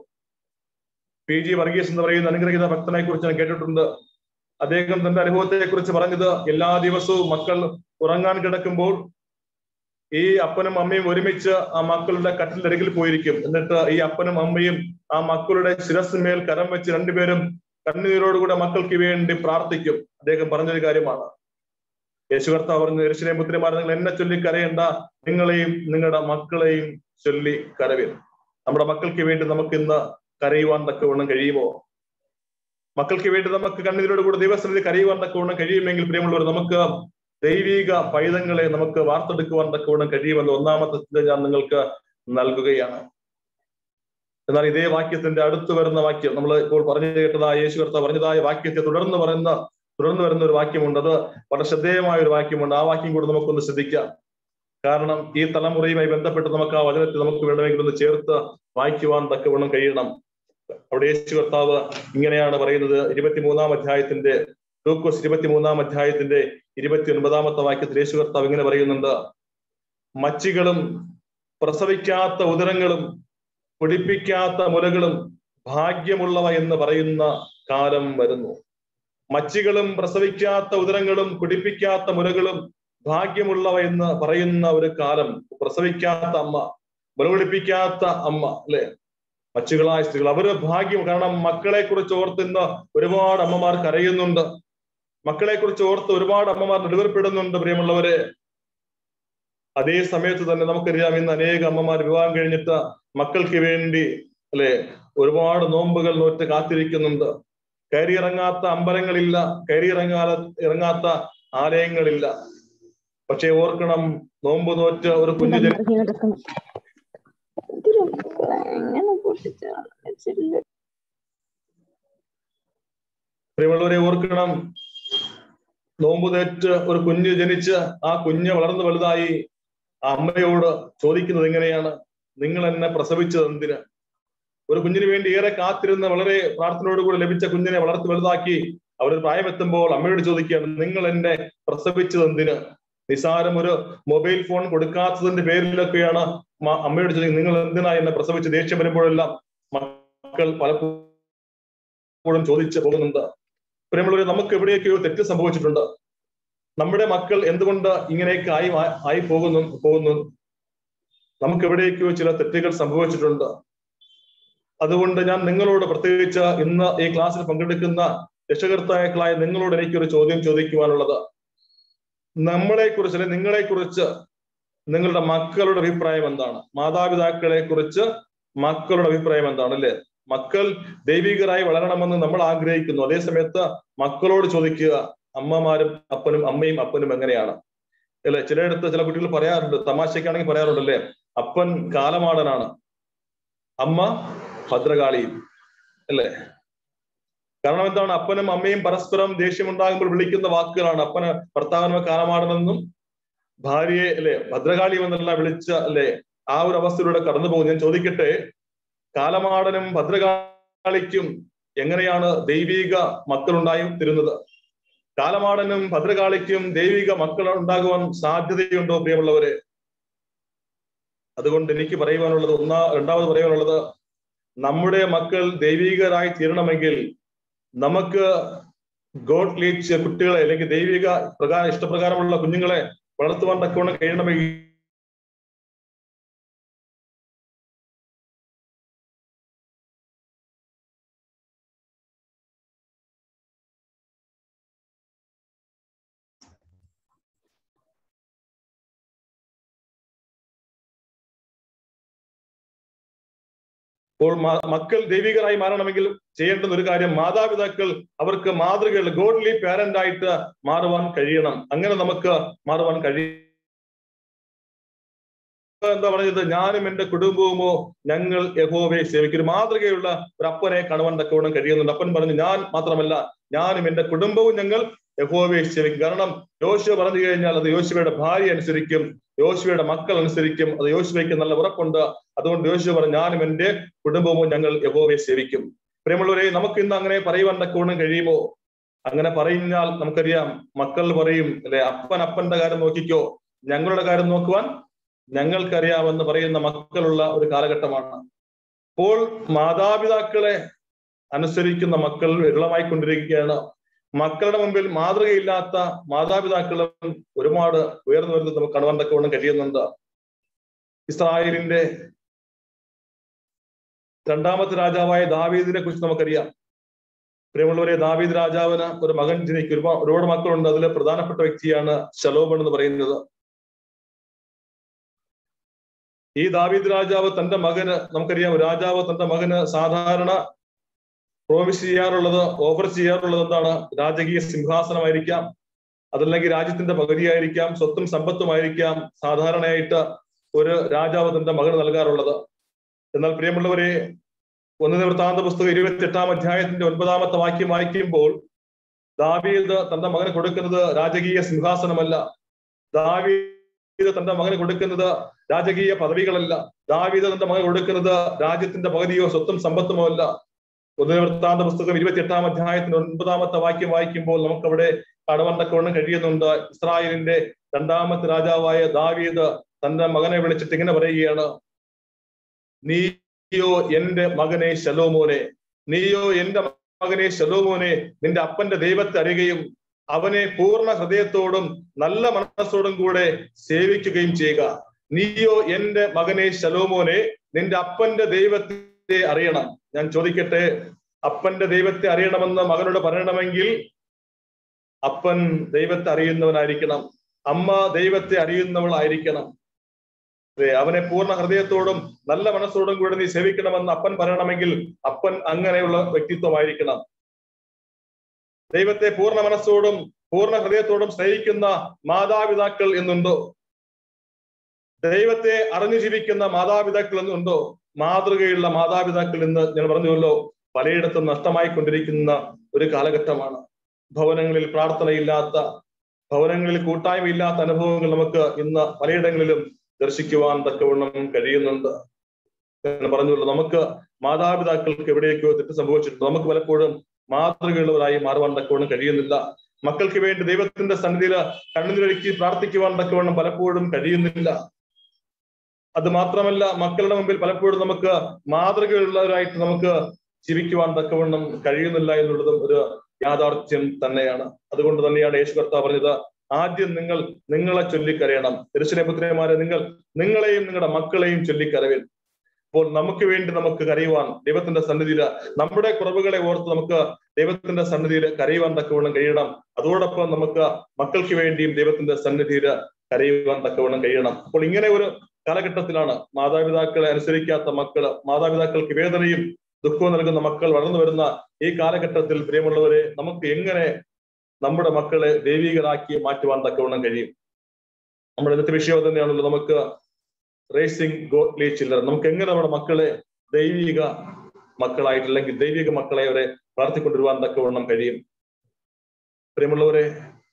PG വർഗീസ് എന്ന് പറയുന്ന അനുഗ്രഹീത ഭക്തനെ കുറിച്ച് ഞാൻ കേട്ടിട്ടുണ്ട്. അദ്ദേഹം തന്റെ അനുഭവത്തെ കുറിച്ച് പറഞ്ഞത്, എല്ലാ ദിവസവും മക്കൾ ഉറങ്ങാൻ കിടക്കുമ്പോൾ ഈ അപ്പനും അമ്മയും ഒരുമിച്ച് ആ മക്കളുടെ കട്ടിലരികിൽ പോയിരിക്കും. എന്നിട്ട് ഈ അപ്പനും അമ്മയും ആ മക്കളുടെ ശിരസിന്മേൽ കരം വെച്ച് രണ്ടുപേരും കണ്ണുനീരോടുകൂടെ മക്കൾക്ക് വേണ്ടി പ്രാർത്ഥിക്കും. അദ്ദേഹം പറഞ്ഞൊരു കാര്യമാണ്. യേശു കർത്താവ് പറഞ്ഞു, യെരൂശലേം പുത്രിമാർ, നിങ്ങൾ എന്നെ ചൊല്ലി കരയേണ്ട, നിങ്ങളെയും നിങ്ങളുടെ മക്കളെയും ചൊല്ലി കരവിൻ. നമ്മുടെ മക്കൾക്ക് വേണ്ടി നമുക്ക് ഇന്ന് കരയുവാൻ തക്കവണ്ണം കഴിയുമോ? മക്കൾക്ക് വേണ്ടി നമുക്ക് കണ്ണുനീരോടുകൂടെ ദൈവസന്നിധി കരയുവാൻ തക്കവണ്ണം കഴിയുമെങ്കിൽ പ്രിയമുള്ളവർ, നമുക്ക് ദൈവിക പൈതങ്ങളെ നമുക്ക് വാർത്തെടുക്കുവാൻ തക്കവണ്ണം കഴിയുമെന്ന് ഒന്നാമത്തെ ചിന്ത ഞാൻ നിങ്ങൾക്ക് നൽകുകയാണ്. എന്നാൽ ഇതേ വാക്യത്തിന്റെ അടുത്ത് വരുന്ന വാക്യം, നമ്മൾ ഇപ്പോൾ പറഞ്ഞു കേട്ടതായ യേശു കർത്താവ് പറഞ്ഞതായ വാക്യത്തെ തുടർന്ന് വരുന്ന ഒരു വാക്യമുണ്ട്. അത് വളരെ ശ്രദ്ധേയമായ ഒരു വാക്യമുണ്ട്. ആ വാക്യം കൂടെ നമുക്കൊന്ന് ശ്രദ്ധിക്കാം. കാരണം ഈ തലമുറയുമായി ബന്ധപ്പെട്ട് നമുക്ക് ആ വചനത്തെ നമുക്ക് വേണമെങ്കിൽ ഒന്ന് ചേർത്ത് വായിക്കുവാൻ തക്കവണ്ണം കഴിയണം. അവിടെ യേശു കർത്താവ് ഇങ്ങനെയാണ് പറയുന്നത്. 23-ാം അധ്യായത്തിന്റെ ലൂക്കോസ് 23-ാം അധ്യായത്തിന്റെ 29-ാമത്തെ വാക്യത്തിൽ യേശു കർത്താവ് ഇങ്ങനെ പറയുന്നുണ്ട്, മച്ചികളും പ്രസവിക്കാത്ത ഉദരങ്ങളും കുടിപ്പിക്കാത്ത മുലകളും ഭാഗ്യമുള്ളവ എന്ന് പറയുന്ന കാലം വരുന്നു. മച്ചികളും പ്രസവിക്കാത്ത ഉദരങ്ങളും കുടിപ്പിക്കാത്ത മുലകളും ഭാഗ്യമുള്ളവ എന്ന് പറയുന്ന ഒരു കാലം. പ്രസവിക്കാത്ത അമ്മ, മുല കുടിപ്പിക്കാത്ത അമ്മ, അല്ലെ, മച്ചുകളായ സ്ത്രീകൾ, അവര് ഭാഗ്യം. കാരണം മക്കളെ കുറിച്ച് ഓർത്ത് ഇന്ന് ഒരുപാട് അമ്മമാർ കരയുന്നുണ്ട്. മക്കളെ കുറിച്ച് ഓർത്ത് ഒരുപാട് അമ്മമാർ നെടുവേർപ്പെടുന്നുണ്ട് പ്രിയമുള്ളവരെ. അതേ സമയത്ത് തന്നെ നമുക്കറിയാം, ഇന്ന് അനേക അമ്മമാർ വിവാഹം കഴിഞ്ഞിട്ട് മക്കൾക്ക് വേണ്ടി, അല്ലെ, ഒരുപാട് നോമ്പുകൾ നോറ്റ് കാത്തിരിക്കുന്നുണ്ട്. കയറിയിറങ്ങാത്ത അമ്പലങ്ങളില്ല, ഇറങ്ങാത്ത ആലയങ്ങളില്ല. പക്ഷെ ഓർക്കണം, നോമ്പ് നോറ്റ് ഒരു കുഞ്ഞു പ്രിയമുള്ളവരെ ഓർക്കണം, നോമ്പ് നേറ്റ് ഒരു കുഞ്ഞ് ജനിച്ച് ആ കുഞ്ഞ് വളർന്നു വലുതായി ആ അമ്മയോട് ചോദിക്കുന്നത് എങ്ങനെയാണ്, നിങ്ങൾ എന്നെ പ്രസവിച്ചത് എന്തിന്? ഒരു കുഞ്ഞിന് വേണ്ടി ഏറെ കാത്തിരുന്ന, വളരെ പ്രാർത്ഥനയോടുകൂടി ലഭിച്ച കുഞ്ഞിനെ വളർത്തി വലുതാക്കി അവരൊരു പ്രായമെത്തുമ്പോൾ അമ്മയോട് ചോദിക്കുകയാണ്, നിങ്ങൾ എന്നെ പ്രസവിച്ചത് എന്തിന്? നിസാരം ഒരു മൊബൈൽ ഫോൺ കൊടുക്കാത്തതിന്റെ പേരിലൊക്കെയാണ് അമ്മയോട് ചോദിക്കുന്നത്, നിങ്ങൾ എന്തിനാ എന്നെ പ്രസവിച്ച്? ദേഷ്യം വരുമ്പോഴെല്ലാം മക്കൾ പലപ്പോഴും ചോദിച്ചു പോകുന്നുണ്ട്. പ്രിയമുള്ളവരെ, നമുക്ക് എവിടെയൊക്കെയോ തെറ്റ് സംഭവിച്ചിട്ടുണ്ട്. നമ്മുടെ മക്കൾ എന്തുകൊണ്ട് ഇങ്ങനെയൊക്കെ ആയി പോകുന്നു? നമുക്ക് എവിടെയൊക്കെയോ ചില തെറ്റുകൾ സംഭവിച്ചിട്ടുണ്ട്. അതുകൊണ്ട് ഞാൻ നിങ്ങളോട്, പ്രത്യേകിച്ച് ഇന്ന് ഈ ക്ലാസ്സിൽ പങ്കെടുക്കുന്ന രക്ഷകർത്താക്കളായ നിങ്ങളോട് എനിക്കൊരു ചോദ്യം ചോദിക്കുവാനുള്ളത്, നമ്മളെക്കുറിച്ച്, അല്ലെങ്കിൽ നിങ്ങളെക്കുറിച്ച് നിങ്ങളുടെ മക്കളുടെ അഭിപ്രായം എന്താണ്? മാതാപിതാക്കളെ കുറിച്ച് മക്കളുടെ അഭിപ്രായം എന്താണ്? അല്ലെ, മക്കൾ ദൈവികരായി വളരണമെന്ന് നമ്മൾ ആഗ്രഹിക്കുന്നു. അതേ സമയത്ത് മക്കളോട് ചോദിക്കുക, അമ്മയും അപ്പനും എങ്ങനെയാണ്? അല്ലെ, ചിലയിടത്ത് ചില കുട്ടികൾ പറയാറുണ്ട്, തമാശക്കാണെങ്കിൽ പറയാറുണ്ടല്ലേ, അപ്പൻ കാലമാടനാണ്, അമ്മ ഭദ്രകാളിയും, അല്ലെ. കാരണം എന്താണ്? അപ്പനും അമ്മയും പരസ്പരം ദേഷ്യമുണ്ടാകുമ്പോൾ വിളിക്കുന്ന വാക്കുകളാണ്. അപ്പന് ഭർത്താവിനെ കാലമാടനെന്നും ഭാര്യയെ, അല്ലെ, ഭദ്രകാളിയും എന്നെല്ലാം വിളിച്ച, അല്ലെ, ആ ഒരു അവസ്ഥയിലൂടെ കടന്നു പോകും. ഞാൻ ചോദിക്കട്ടെ, കാലമാടനും ഭദ്രകാളിക്കും എങ്ങനെയാണ് ദൈവിക മക്കളുണ്ടായി തീരുന്നത്? കാലമാടനും ഭദ്രകാളിക്കും ദൈവിക മക്കൾ ഉണ്ടാകുവാൻ സാധ്യതയുണ്ടോ പ്രിയമുള്ളവരെ? അതുകൊണ്ട് എനിക്ക് പറയുവാനുള്ളത്, രണ്ടാമത് പറയാനുള്ളത്, നമ്മുടെ മക്കൾ ദൈവികരായി തീരണമെങ്കിൽ നമുക്ക് ഗോഡ് ലീഡ് കുട്ടികളെ, അല്ലെങ്കിൽ ദൈവിക ഇഷ്ടപ്രകാരമുള്ള കുഞ്ഞുങ്ങളെ വളർത്തുവാൻ തക്കവണ്ണം കഴിയണമെങ്കിൽ അപ്പോൾ മക്കൾ ദൈവികരായി മാറണമെങ്കിൽ ചെയ്യേണ്ടുന്ന ഒരു കാര്യം, മാതാപിതാക്കൾ അവർക്ക് മാതൃകകൾ, ഗോഡ്ലി പാരന്റ് ആയിട്ട് മാറുവാൻ കഴിയണം. അങ്ങനെ നമുക്ക് മാറുവാൻ കഴിയും. എന്താ പറഞ്ഞത്? ഞാനും എന്റെ കുടുംബവുമോ ഞങ്ങൾ യഹോവയെ സേവിക്കും. ഒരു മാതൃകയുള്ള ഒരു അപ്പനെ കാണുവാൻ തക്കവണ്ണം കഴിയുന്നുണ്ട്. അപ്പൻ പറഞ്ഞു, ഞാൻ മാത്രമല്ല, ഞാനും എന്റെ കുടുംബവും ഞങ്ങൾ യഹോവയെ സേവിക്കും. കാരണം യോശുവ പറഞ്ഞു കഴിഞ്ഞാൽ അത് യോശുവയുടെ ഭാര്യ അനുസരിക്കും, യോശുവയുടെ മക്കൾ അനുസരിക്കും. അത് യോശുവയ്ക്ക് നല്ല ഉറപ്പുണ്ട്. അതുകൊണ്ട് യോശുവ പറഞ്ഞു, ഞാനും എന്റെ കുടുംബവും ഞങ്ങൾ യഹോവയെ സേവിക്കും. പ്രിയമുള്ളവരെ, നമുക്ക് ഇന്ന് അങ്ങനെ പറയുവാൻ തക്കവണ്ണം കഴിയുമോ? അങ്ങനെ പറഞ്ഞാൽ നമുക്കറിയാം, മക്കൾ പറയും അല്ലെ, അപ്പൻ അപ്പന്റെ കാര്യം നോക്കിക്കോ, ഞങ്ങളുടെ കാര്യം നോക്കുവാൻ ഞങ്ങൾക്കറിയാമെന്ന് പറയുന്ന മക്കളുള്ള ഒരു കാലഘട്ടമാണ്. അപ്പോൾ മാതാപിതാക്കളെ അനുസരിക്കുന്ന മക്കൾ വിരളമായിക്കൊണ്ടിരിക്കുകയാണ്. മക്കളുടെ മുമ്പിൽ മാതൃകയില്ലാത്ത മാതാപിതാക്കളും ഒരുപാട് ഉയർന്നു വരുന്നത് നമുക്ക് കാണുവാൻ തക്കവണ്ണം കഴിയുന്നുണ്ട്. ഇസ്രായേലിന്റെ രണ്ടാമത്തെ രാജാവായ ദാവീദിനെ കുറിച്ച് നമുക്കറിയാം. പ്രിയമുള്ളവരെ, ദാവീദ് രാജാവിന് ഒരു മകൻ ജനിക്കും. ഒരുപാട് മക്കളുണ്ട്. അതിൽ പ്രധാനപ്പെട്ട വ്യക്തിയാണ് ശലോമോൻ എന്ന് പറയുന്നത്. ഈ ദാവീദ് രാജാവ് തന്റെ മകന്, നമുക്കറിയാം, രാജാവ് തന്റെ മകന് സാധാരണ പ്രോമിസ് ചെയ്യാറുള്ളത്, ഓഫർ ചെയ്യാറുള്ളത് എന്താണ്? രാജകീയ സിംഹാസനമായിരിക്കാം, അതല്ലെങ്കിൽ രാജ്യത്തിന്റെ പകുതിയായിരിക്കാം, സ്വത്തും സമ്പത്തുമായിരിക്കാം സാധാരണയായിട്ട് ഒരു രാജാവ് തന്റെ മകന് നൽകാറുള്ളത്. എന്നാൽ പ്രിയമുള്ളവരെ, 1 വൃത്താന്ത പുസ്തകം 28-ാം അധ്യായത്തിന്റെ 9-ാമത്തെ വാക്യം വായിക്കുമ്പോൾ ദാവീദ് തന്റെ മകന് കൊടുക്കുന്നത് രാജകീയ സിംഹാസനമല്ല. ദാവീദ് തന്റെ മകന് കൊടുക്കുന്നത് രാജകീയ പദവികളല്ല. ദാവീദ് തന്റെ മകന് കൊടുക്കുന്നത് രാജ്യത്തിന്റെ പകുതിയോ സ്വത്തും സമ്പത്തുമോ അല്ല. 1 വൃത്താന്ത പുസ്തകം 28-ാം അധ്യായത്തിന്റെ 9-ാമത്തെ വാക്യം വായിക്കുമ്പോൾ നമുക്കവിടെ കാണുവാൻ തക്കവണ്ണം കഴിയുന്നുണ്ട്. ഇസ്രായേലിന്റെ രണ്ടാമത്തെ രാജാവായ ദാവീദ് തന്റെ മകനെ വിളിച്ചിട്ട് ഇങ്ങനെ പറയുകയാണ്: നീയോ എന്റെ മകനെ ശലോമോനെ, നീയോ എന്റെ മകനെ ശലോമോനെ, നിന്റെ അപ്പന്റെ ദൈവത്തെ അറിയുകയും അവനെ പൂർണ്ണ ഹൃദയത്തോടും നല്ല മനസ്സോടും കൂടെ സേവിക്കുകയും ചെയ്യുക. നീയോ എന്റെ മകനെ ശലോമോനെ, നിന്റെ അപ്പന്റെ ദൈവത്തെ അറിയണം. ഞാൻ ചോദിക്കട്ടെ, അപ്പന്റെ ദൈവത്തെ അറിയണമെന്ന് മകനോട് പറയണമെങ്കിൽ അപ്പൻ ദൈവത്തെ അറിയുന്നവനായിരിക്കണം, അമ്മ ദൈവത്തെ അറിയുന്നവളായിരിക്കണം. അവനെ പൂർണ്ണ ഹൃദയത്തോടും നല്ല മനസ്സോടും കൂടെ നീ സേവിക്കണമെന്ന് അപ്പൻ പറയണമെങ്കിൽ അപ്പൻ അങ്ങനെയുള്ള വ്യക്തിത്വമായിരിക്കണം. ദൈവത്തെ പൂർണ്ണ മനസ്സോടും പൂർണ്ണ ഹൃദയത്തോടും സ്നേഹിക്കുന്ന മാതാപിതാക്കൾ എന്നുണ്ടോ? ദൈവത്തെ അറിഞ്ഞു ജീവിക്കുന്ന മാതാപിതാക്കൾ എന്നുണ്ടോ? മാതൃകയുള്ള മാതാപിതാക്കൾ എന്ന് ഞാൻ പറഞ്ഞുവല്ലോ, പലയിടത്തും നഷ്ടമായിക്കൊണ്ടിരിക്കുന്ന ഒരു കാലഘട്ടമാണ്. ഭവനങ്ങളിൽ പ്രാർത്ഥനയില്ലാത്ത, ഭവനങ്ങളിൽ കൂട്ടായ്മയില്ലാത്ത അനുഭവങ്ങൾ നമുക്ക് ഇന്ന് പലയിടങ്ങളിലും ദർശിക്കുവാൻ തക്കവണ്ണം കഴിയുന്നുണ്ട്. ഞാൻ പറഞ്ഞുള്ളൂ, നമുക്ക് മാതാപിതാക്കൾക്ക് എവിടെയൊക്കെയോ തെറ്റ് സംഭവിച്ചിട്ടുണ്ട്. നമുക്ക് പലപ്പോഴും മാതൃകയുള്ളവരായി മാറുവാൻ തക്കവണ്ണം കഴിയുന്നില്ല. മക്കൾക്ക് വേണ്ടി ദൈവത്തിന്റെ സന്നിധിയിൽ കണ്ണുനീരൊഴുക്കി പ്രാർത്ഥിക്കുവാൻ തക്കവണ്ണം പലപ്പോഴും കഴിയുന്നില്ല. അത് മാത്രമല്ല, മക്കളുടെ മുമ്പിൽ പലപ്പോഴും നമുക്ക് മാതൃകയുള്ളവരായിട്ട് നമുക്ക് ജീവിക്കുവാൻ തക്കവണ്ണം കഴിയുന്നില്ല എന്നുള്ളതും ഒരു യാഥാർത്ഥ്യം തന്നെയാണ്. അതുകൊണ്ട് തന്നെയാണ് യേശു കർത്താവ് പറഞ്ഞത്, ആദ്യം നിങ്ങളെ ചൊല്ലിക്കരയണം. യെരൂശലേം പുത്രിമാരെ, നിങ്ങളെയും നിങ്ങളുടെ മക്കളെയും ചൊല്ലിക്കരവേൻ. അപ്പോൾ നമുക്ക് വേണ്ടി നമുക്ക് കരയുവാൻ ദൈവത്തിന്റെ സന്നിധിയിൽ, നമ്മുടെ കുറവുകളെ ഓർത്ത് നമുക്ക് ദൈവത്തിന്റെ സന്നിധിയിൽ കരയുവാൻ തക്കവണ്ണം കഴിയണം. അതോടൊപ്പം നമുക്ക് മക്കൾക്ക് വേണ്ടിയും ദൈവത്തിന്റെ സന്നിധിയിൽ കരയുവാൻ തക്കവണ്ണം കഴിയണം. അപ്പോൾ ഇങ്ങനെ ഒരു കാലഘട്ടത്തിലാണ് മാതാപിതാക്കളെ അനുസരിക്കാത്ത മക്കള്, മാതാപിതാക്കൾക്ക് വേദനയും ദുഃഖവും നൽകുന്ന മക്കൾ വളർന്നു വരുന്ന ഈ കാലഘട്ടത്തിൽ പ്രിയമുള്ളവരെ, നമുക്ക് എങ്ങനെ നമ്മുടെ മക്കളെ ദൈവികരാക്കി മാറ്റുവാൻ തക്കവണ്ണം കഴിയും? നമ്മുടെ ഇന്നത്തെ വിഷയം തന്നെയാണല്ലോ, നമുക്ക് റേസിംഗ് ഗോഡ്ലി ചിൽഡ്രൻ. നമുക്ക് എങ്ങനെ നമ്മുടെ മക്കളെ ദൈവിക മക്കളായിട്ട്, അല്ലെങ്കിൽ ദൈവിക മക്കളെ അവരെ വളർത്തിക്കൊണ്ടുവരുവാൻ തക്കവണ്ണം കഴിയും? പ്രിയമുള്ളവരെ,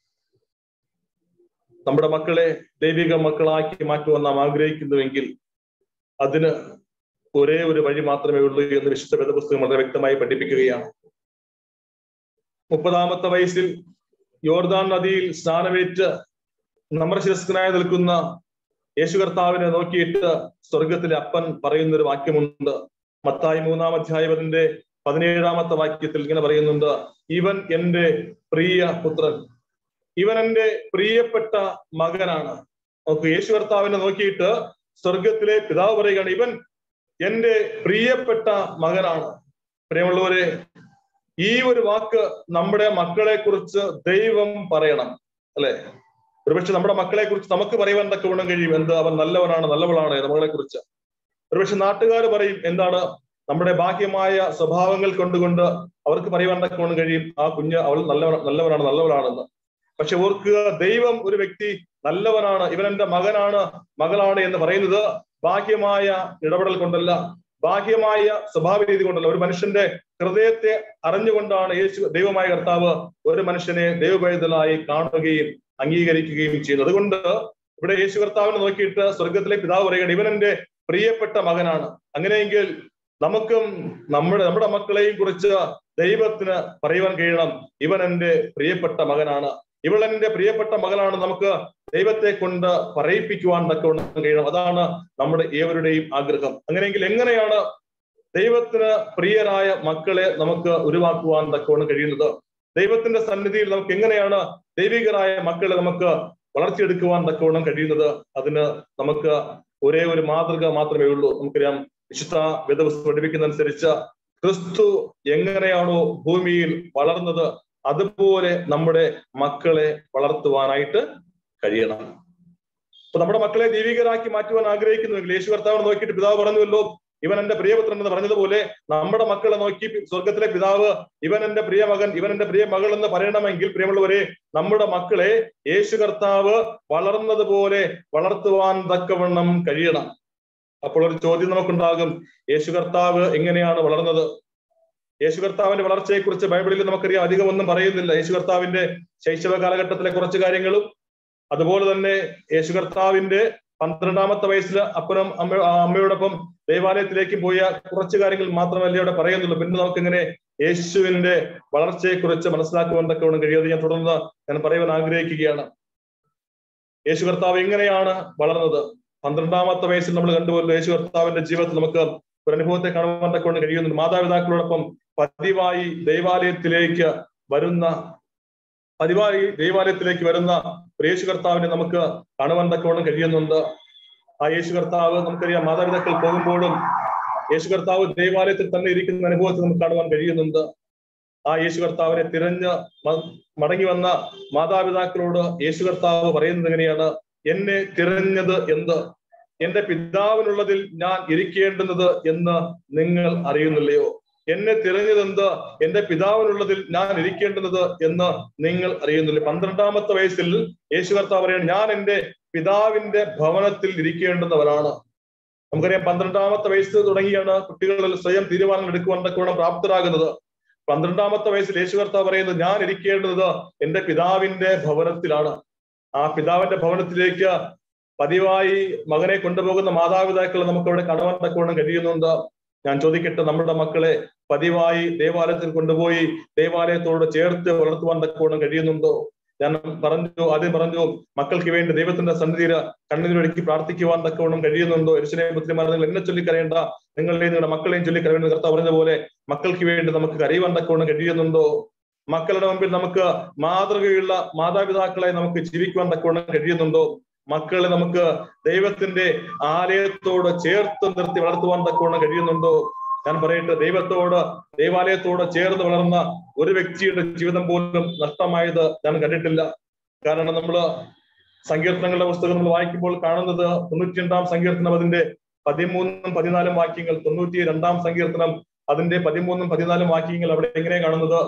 നമ്മുടെ മക്കളെ ദൈവിക മക്കളാക്കി മാറ്റുവാൻ നാം ആഗ്രഹിക്കുന്നുവെങ്കിൽ അതിന് ഒരേ ഒരു വഴി മാത്രമേ ഉള്ളൂ എന്ന് വിശുദ്ധ വേദപുസ്തകം വളരെ വ്യക്തമായി പഠിപ്പിക്കുകയാണ്. 30-ാമത്തെ വയസ്സിൽ യോർദാൻ നദിയിൽ സ്നാനമേറ്റ് നമ്രശിരസ്കനായി നിൽക്കുന്ന യേശു കർത്താവിനെ നോക്കിയിട്ട് സ്വർഗത്തിലെ അപ്പൻ പറയുന്നൊരു വാക്യമുണ്ട്. മത്തായി 3-ാം അധ്യായം 17-ാമത്തെ വാക്യത്തിൽ ഇങ്ങനെ പറയുന്നുണ്ട്: ഇവൻ എന്റെ പ്രിയ പുത്രൻ, ഇവൻ എന്റെ പ്രിയപ്പെട്ട മകനാണ്. നമുക്ക് യേശു കർത്താവിനെ നോക്കിയിട്ട് സ്വർഗത്തിലെ പിതാവ് പറയുകയാണ്, ഇവൻ എന്റെ പ്രിയപ്പെട്ട മകനാണ്. പ്രിയമുള്ളവരെ, ഈ ഒരു വാക്ക് നമ്മുടെ മക്കളെ കുറിച്ച് ദൈവം പറയണം, അല്ലെ? ഒരുപക്ഷെ നമ്മുടെ മക്കളെ കുറിച്ച് നമുക്ക് പറയുവാൻ തക്കവണ്ണം കഴിയും, എന്ത് അവൻ നല്ലവനാണ്, നല്ലവളാണ് നമ്മളെ കുറിച്ച്. ഒരുപക്ഷെ നാട്ടുകാർ പറയും, എന്താണ്, നമ്മുടെ ബാഹ്യമായ സ്വഭാവങ്ങൾ കൊണ്ടുകൊണ്ട് അവർക്ക് പറയുവാൻ തക്കവണ്ണം കഴിയും, ആ കുഞ്ഞ് അവൾ നല്ലവനാണ്, നല്ലവളാണെന്ന്. പക്ഷെ ഓർക്കുക, ദൈവം ഒരു വ്യക്തി നല്ലവനാണ്, ഇവൻ എന്റെ മകനാണ്, മകളാണ് എന്ന് പറയുന്നത് ബാഹ്യമായ ഇടപെടൽ കൊണ്ടല്ല, ബാഹ്യമായ സ്വഭാവ രീതി കൊണ്ടല്ല. ഒരു മനുഷ്യന്റെ ഹൃദയത്തെ അറിഞ്ഞുകൊണ്ടാണ് ദൈവമായ കർത്താവ് ഒരു മനുഷ്യനെ ദൈവപൈതലായി കാണുകയും അംഗീകരിക്കുകയും ചെയ്യുന്നത്. അതുകൊണ്ട് ഇവിടെ യേശു കർത്താവിനെ നോക്കിയിട്ട് സ്വർഗത്തിലെ പിതാവ് പറയുകയാണ്, ഇവൻ എന്റെ പ്രിയപ്പെട്ട മകനാണ്. അങ്ങനെയെങ്കിൽ നമുക്കും നമ്മുടെ മക്കളെയും കുറിച്ച് ദൈവത്തിന് പറയുവാൻ കഴിയണം, ഇവൻ എൻ്റെ പ്രിയപ്പെട്ട മകനാണ്, ഇവൾ എൻ്റെ പ്രിയപ്പെട്ട മകളാണ്. നമുക്ക് ദൈവത്തെ കൊണ്ട് പറയിപ്പിക്കുവാൻ തക്കവണ്ണം കഴിയണം. അതാണ് നമ്മുടെ ഏവരുടെയും ആഗ്രഹം. അങ്ങനെയെങ്കിൽ എങ്ങനെയാണ് ദൈവത്തിന് പ്രിയരായ മക്കളെ നമുക്ക് ഉരുവാക്കുവാൻ തക്കവണ്ണം കഴിയുന്നത്? ദൈവത്തിന്റെ സന്നിധിയിൽ നമുക്ക് എങ്ങനെയാണ് ദൈവികരായ മക്കളെ നമുക്ക് വളർത്തിയെടുക്കുവാൻ തക്കവണ്ണം കഴിയുന്നത്? അതിന് നമുക്ക് ഒരേ ഒരു മാതൃക മാത്രമേ ഉള്ളൂ. നമുക്കറിയാം, വിശുദ്ധ വേദപുസ്തകം പഠിപ്പിക്കുന്നതനുസരിച്ച് ക്രിസ്തു എങ്ങനെയാണോ ഭൂമിയിൽ വളർന്നത് അതുപോലെ നമ്മുടെ മക്കളെ വളർത്തുവാനായിട്ട് കഴിയണം. അപ്പൊ നമ്മുടെ മക്കളെ ദൈവികരാക്കി മാറ്റുവാൻ ആഗ്രഹിക്കുന്നുവെങ്കിൽ യേശു കർത്താവിനെ നോക്കിയിട്ട് പിതാവ് പറഞ്ഞുവല്ലോ, ഇവൻ എന്റെ പ്രിയപുത്രൻ എന്ന് പറഞ്ഞതുപോലെ നമ്മുടെ മക്കളെ നോക്കി സ്വർഗത്തിലെ പിതാവ് ഇവൻ എന്റെ പ്രിയ മകൻ, ഇവൻ എന്റെ പ്രിയ മകൾ എന്ന് പറയണമെങ്കിൽ, പ്രിയമുള്ളവരെ, നമ്മുടെ മക്കളെ യേശു കർത്താവ് വളർന്നതുപോലെ വളർത്തുവാൻ തക്കവണ്ണം കഴിയണം. അപ്പോൾ ഒരു ചോദ്യം നമുക്കുണ്ടാകും, യേശു കർത്താവ് എങ്ങനെയാണ് വളർന്നത്? യേശു കർത്താവിന്റെ വളർച്ചയെ കുറിച്ച് ബൈബിളിൽ നമുക്കറിയാം, അധികം ഒന്നും പറയുന്നില്ല. യേശു കർത്താവിന്റെ ശൈശവ കാലഘട്ടത്തിലെ കുറച്ച് കാര്യങ്ങളും, അതുപോലെ തന്നെ യേശു കർത്താവിന്റെ 12-ാമത്തെ വയസ്സിൽ അപ്പനും അമ്മയോടൊപ്പം ദേവാലയത്തിലേക്ക് പോയ കുറച്ച് കാര്യങ്ങൾ മാത്രമല്ലേ അവിടെ പറയുന്നുള്ളൂ. പിന്നെ നമുക്ക് ഇങ്ങനെ യേശുവിന്റെ വളർച്ചയെ കുറിച്ച് മനസ്സിലാക്കുവാൻ തക്കവണ്ണം കഴിയാതെ ഞാൻ പറയുവാൻ ആഗ്രഹിക്കുകയാണ്. യേശു കർത്താവ് എങ്ങനെയാണ് വളർന്നത്? 12-ാമത്തെ വയസ്സിൽ നമ്മൾ കണ്ടുപോലും യേശു കർത്താവിന്റെ ജീവിതത്തിൽ നമുക്ക് ഒരു അനുഭവത്തെ കാണുവാൻ തക്കവണ്ണം കഴിയുന്നുണ്ട്. മാതാപിതാക്കളോടൊപ്പം പതിവായി ദൈവാലയത്തിലേക്ക് വരുന്ന യേശു കർത്താവിനെ നമുക്ക് കാണുവാൻ തക്കവണ്ണം കഴിയുന്നുണ്ട്. ആ യേശു കർത്താവ്, നമുക്കറിയാം, മാതാപിതാക്കൾ പോകുമ്പോഴും യേശു കർത്താവ് ദൈവാലയത്തിൽ തന്നെ ഇരിക്കുന്ന അനുഭവത്തിൽ നമുക്ക് കാണുവാൻ കഴിയുന്നുണ്ട്. ആ യേശു കർത്താവിനെ തിരഞ്ഞ് മടങ്ങി വന്ന മാതാപിതാക്കളോട് യേശു കർത്താവ് പറയുന്നത് എങ്ങനെയാണ്? എന്നെ തിരഞ്ഞത് എന്ത്? എന്റെ പിതാവിനുള്ളതിൽ ഞാൻ ഇരിക്കേണ്ടുന്നത് എന്ന് നിങ്ങൾ അറിയുന്നില്ലയോ? എന്നെ തിരഞ്ഞതെന്ത്? എന്റെ പിതാവിനുള്ളതിൽ ഞാൻ ഇരിക്കേണ്ടുന്നത് എന്ന് നിങ്ങൾ അറിയുന്നില്ല. 12-ാമത്തെ വയസ്സിൽ യേശു കർത്താവ് പറയാണ്, ഞാൻ എന്റെ പിതാവിന്റെ ഭവനത്തിൽ ഇരിക്കേണ്ടുന്നവരാണ്. നമുക്കറിയാം, 12-ാമത്തെ വയസ്സ് തുടങ്ങിയാണ് കുട്ടികളിൽ സ്വയം തീരുമാനങ്ങൾ എടുക്കുവാൻ തക്കവണ്ണം പ്രാപ്തരാകുന്നത്. 12-ാമത്തെ വയസ്സിൽ യേശു കർത്താവ് പറയുന്നത്, ഞാൻ ഇരിക്കേണ്ടത് എന്റെ പിതാവിന്റെ ഭവനത്തിലാണ്. ആ പിതാവിന്റെ ഭവനത്തിലേക്ക് പതിവായി മകനെ കൊണ്ടുപോകുന്ന മാതാപിതാക്കളെ നമുക്ക് അവിടെ കാണുവാൻ തക്കവണ്ണം കഴിയുന്നുണ്ട്. ഞാൻ ചോദിക്കട്ടെ, നമ്മുടെ മക്കളെ പതിവായി ദേവാലയത്തിൽ കൊണ്ടുപോയി ദേവാലയത്തോട് ചേർത്ത് വളർത്തുവാൻ തക്കവണ്ണം കഴിയുന്നുണ്ടോ? ഞാൻ ആദ്യം പറഞ്ഞു, മക്കൾക്ക് വേണ്ടി ദൈവത്തിന്റെ സന്നിധിയിൽ കണ്ണീരൊഴുക്കി പ്രാർത്ഥിക്കുവാൻ തക്കവണ്ണം കഴിയുന്നുണ്ടോ? യെരൂശലേം പുത്രിമാർ, നിങ്ങൾ എന്നെ ചൊല്ലിക്കരയേണ്ട, നിങ്ങളുടെ മക്കളെയും ചൊല്ലിക്കരയേണ്ട കർത്താവ് പറഞ്ഞ പോലെ മക്കൾക്ക് വേണ്ടി നമുക്ക് കരയുവാൻ തക്കവണ്ണം കഴിയുന്നുണ്ടോ? മക്കളുടെ മുമ്പിൽ നമുക്ക് മാതൃകയുള്ള മാതാപിതാക്കളെ നമുക്ക് ജീവിക്കുവാൻ തക്കവണ്ണം കഴിയുന്നുണ്ടോ? മക്കളെ നമുക്ക് ദൈവത്തിന്റെ ആലയത്തോട് ചേർത്ത് നിർത്തി വളർത്തുവാൻ തക്കവണ്ണം കഴിയുന്നുണ്ടോ? ഞാൻ പറയട്ടെ, ദൈവാലയത്തോട് ചേർന്ന് വളർന്ന ഒരു വ്യക്തിയുടെ ജീവിതം പോലും നഷ്ടമായത് ഞാൻ കണ്ടിട്ടില്ല. കാരണം നമ്മള് സങ്കീർത്തനങ്ങളുടെ പുസ്തകം നമ്മൾ വായിക്കുമ്പോൾ കാണുന്നത് 92-ാം സങ്കീർത്തനം അതിന്റെ 13-14 വാക്യങ്ങൾ, 92-ാം സങ്കീർത്തനം അതിന്റെ 13-14 വാക്യങ്ങൾ അവിടെ എങ്ങനെ കാണുന്നത്?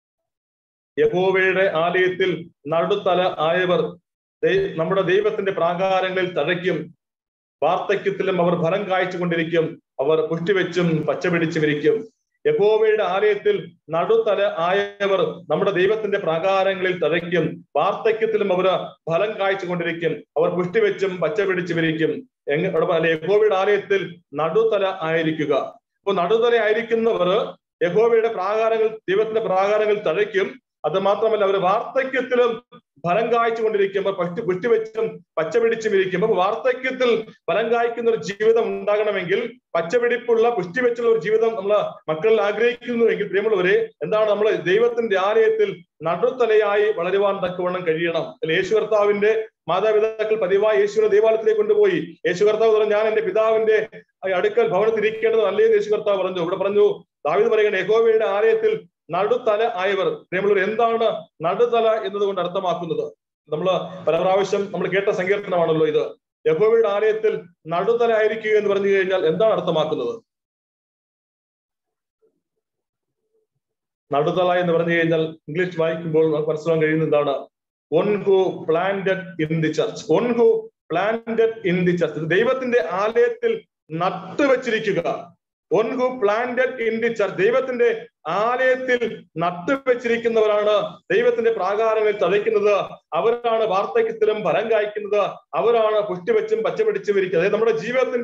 യഹോവയുടെ ആലയത്തിൽ നടുത്തല ആയവർ നമ്മുടെ ദൈവത്തിന്റെ പ്രാകാരങ്ങളിൽ തഴയ്ക്കും, വാർദ്ധക്യത്തിലും അവർ ഫലം കായ്ച്ചുകൊണ്ടിരിക്കും, അവർ പുഷ്ടിവെച്ചും പച്ചപിടിച്ചും ഇരിക്കും. യഹോവയുടെ ആലയത്തിൽ നടുത്തല ആയവർ നമ്മുടെ ദൈവത്തിന്റെ പ്രാകാരങ്ങളിൽ തഴയ്ക്കും, വാർദ്ധക്യത്തിലും അവർ ഫലം കായ്ച്ചുകൊണ്ടിരിക്കും, അവർ പുഷ്ടിവെച്ചും പച്ചപിടിച്ചും ഇരിക്കും. യഹോവയുടെ ആലയത്തിൽ നടുത്തല ആയിരിക്കുക. അപ്പൊ നടുതല ആയിരിക്കുന്നവർ യഹോവയുടെ ദൈവത്തിന്റെ പ്രാകാരങ്ങൾ തഴയ്ക്കും. അത് മാത്രമല്ല, അവർ വാർദ്ധക്യത്തിലും ഫലം കായ്ച്ചുകൊണ്ടിരിക്കും, പുഷ്ടിവെച്ചും പച്ചപിടിച്ചും ഇരിക്കും. അപ്പൊ വാർദ്ധക്യത്തിൽ ഫലം കായ്ക്കുന്ന ഒരു ജീവിതം ഉണ്ടാകണമെങ്കിൽ, പച്ചപിടിപ്പുള്ള പുഷ്ടിവെച്ചുള്ള ഒരു ജീവിതം നമ്മള് മക്കളിൽ ആഗ്രഹിക്കുന്നുവെങ്കിൽ, പ്രിയമുള്ളവരെ, എന്താണ്? നമ്മൾ ദൈവത്തിന്റെ ആലയത്തിൽ നടുത്തലയായി വളരുവാൻ തക്കവണ്ണം കഴിയണം. യേശു കർത്താവിന്റെ മാതാപിതാക്കൾ പതിവായി യേശുവിനെ ദേവാലയത്തിലേക്ക് കൊണ്ടുപോയി. യേശു കർത്താവ് പറഞ്ഞു, ഞാൻ എന്റെ പിതാവിന്റെ അടുക്കൽ ഭവനത്തിൽ ഇരിക്കേണ്ടത് അല്ലേന്ന് യേശു കർത്താവ് പറഞ്ഞു. ഇവിടെ പറഞ്ഞു, ദാവീദ് പറയുകയാണ്, യഹോവയുടെ ആലയത്തിൽ നടുത്തല ആയവർ. പ്രിയമുള്ളവർ, എന്താണ് നടുതല എന്നതുകൊണ്ട് അർത്ഥമാക്കുന്നത്? പല പ്രാവശ്യം നമ്മൾ കേട്ട സങ്കീർത്തനമാണല്ലോ ഇത്. യഹോവയുടെ ആലയത്തിൽ നടുതല ആയിരിക്കുക എന്ന് പറഞ്ഞു കഴിഞ്ഞാൽ എന്താണ് അർത്ഥമാക്കുന്നത്? നടുതല എന്ന് പറഞ്ഞു കഴിഞ്ഞാൽ ഇംഗ്ലീഷ് വായിക്കുമ്പോൾ നമുക്ക് മനസ്സിലാക്കാൻ കഴിയുന്ന എന്താണ്? One who planted in the church. One who planted in the church. ദൈവത്തിന്റെ ആലയത്തിൽ നട്ടുവെച്ചിരിക്കുക. One who planted in the church. ദൈവത്തിന്റെ ആലയത്തിൽ നട്ടുവെച്ചിരിക്കുന്നവരാണ് ദൈവത്തിന്റെ പ്രാകാരങ്ങളിൽ തഴയ്ക്കുന്നത്. അവരാണ് വാർദ്ധക്യത്തിലും ഫലം കായ്ക്കുന്നത്. അവരാണ് പുഷ്ടിവെച്ചും പച്ചപിടിച്ചും ഇരിക്കുന്നത്. നമ്മുടെ ജീവിതത്തിന്റെ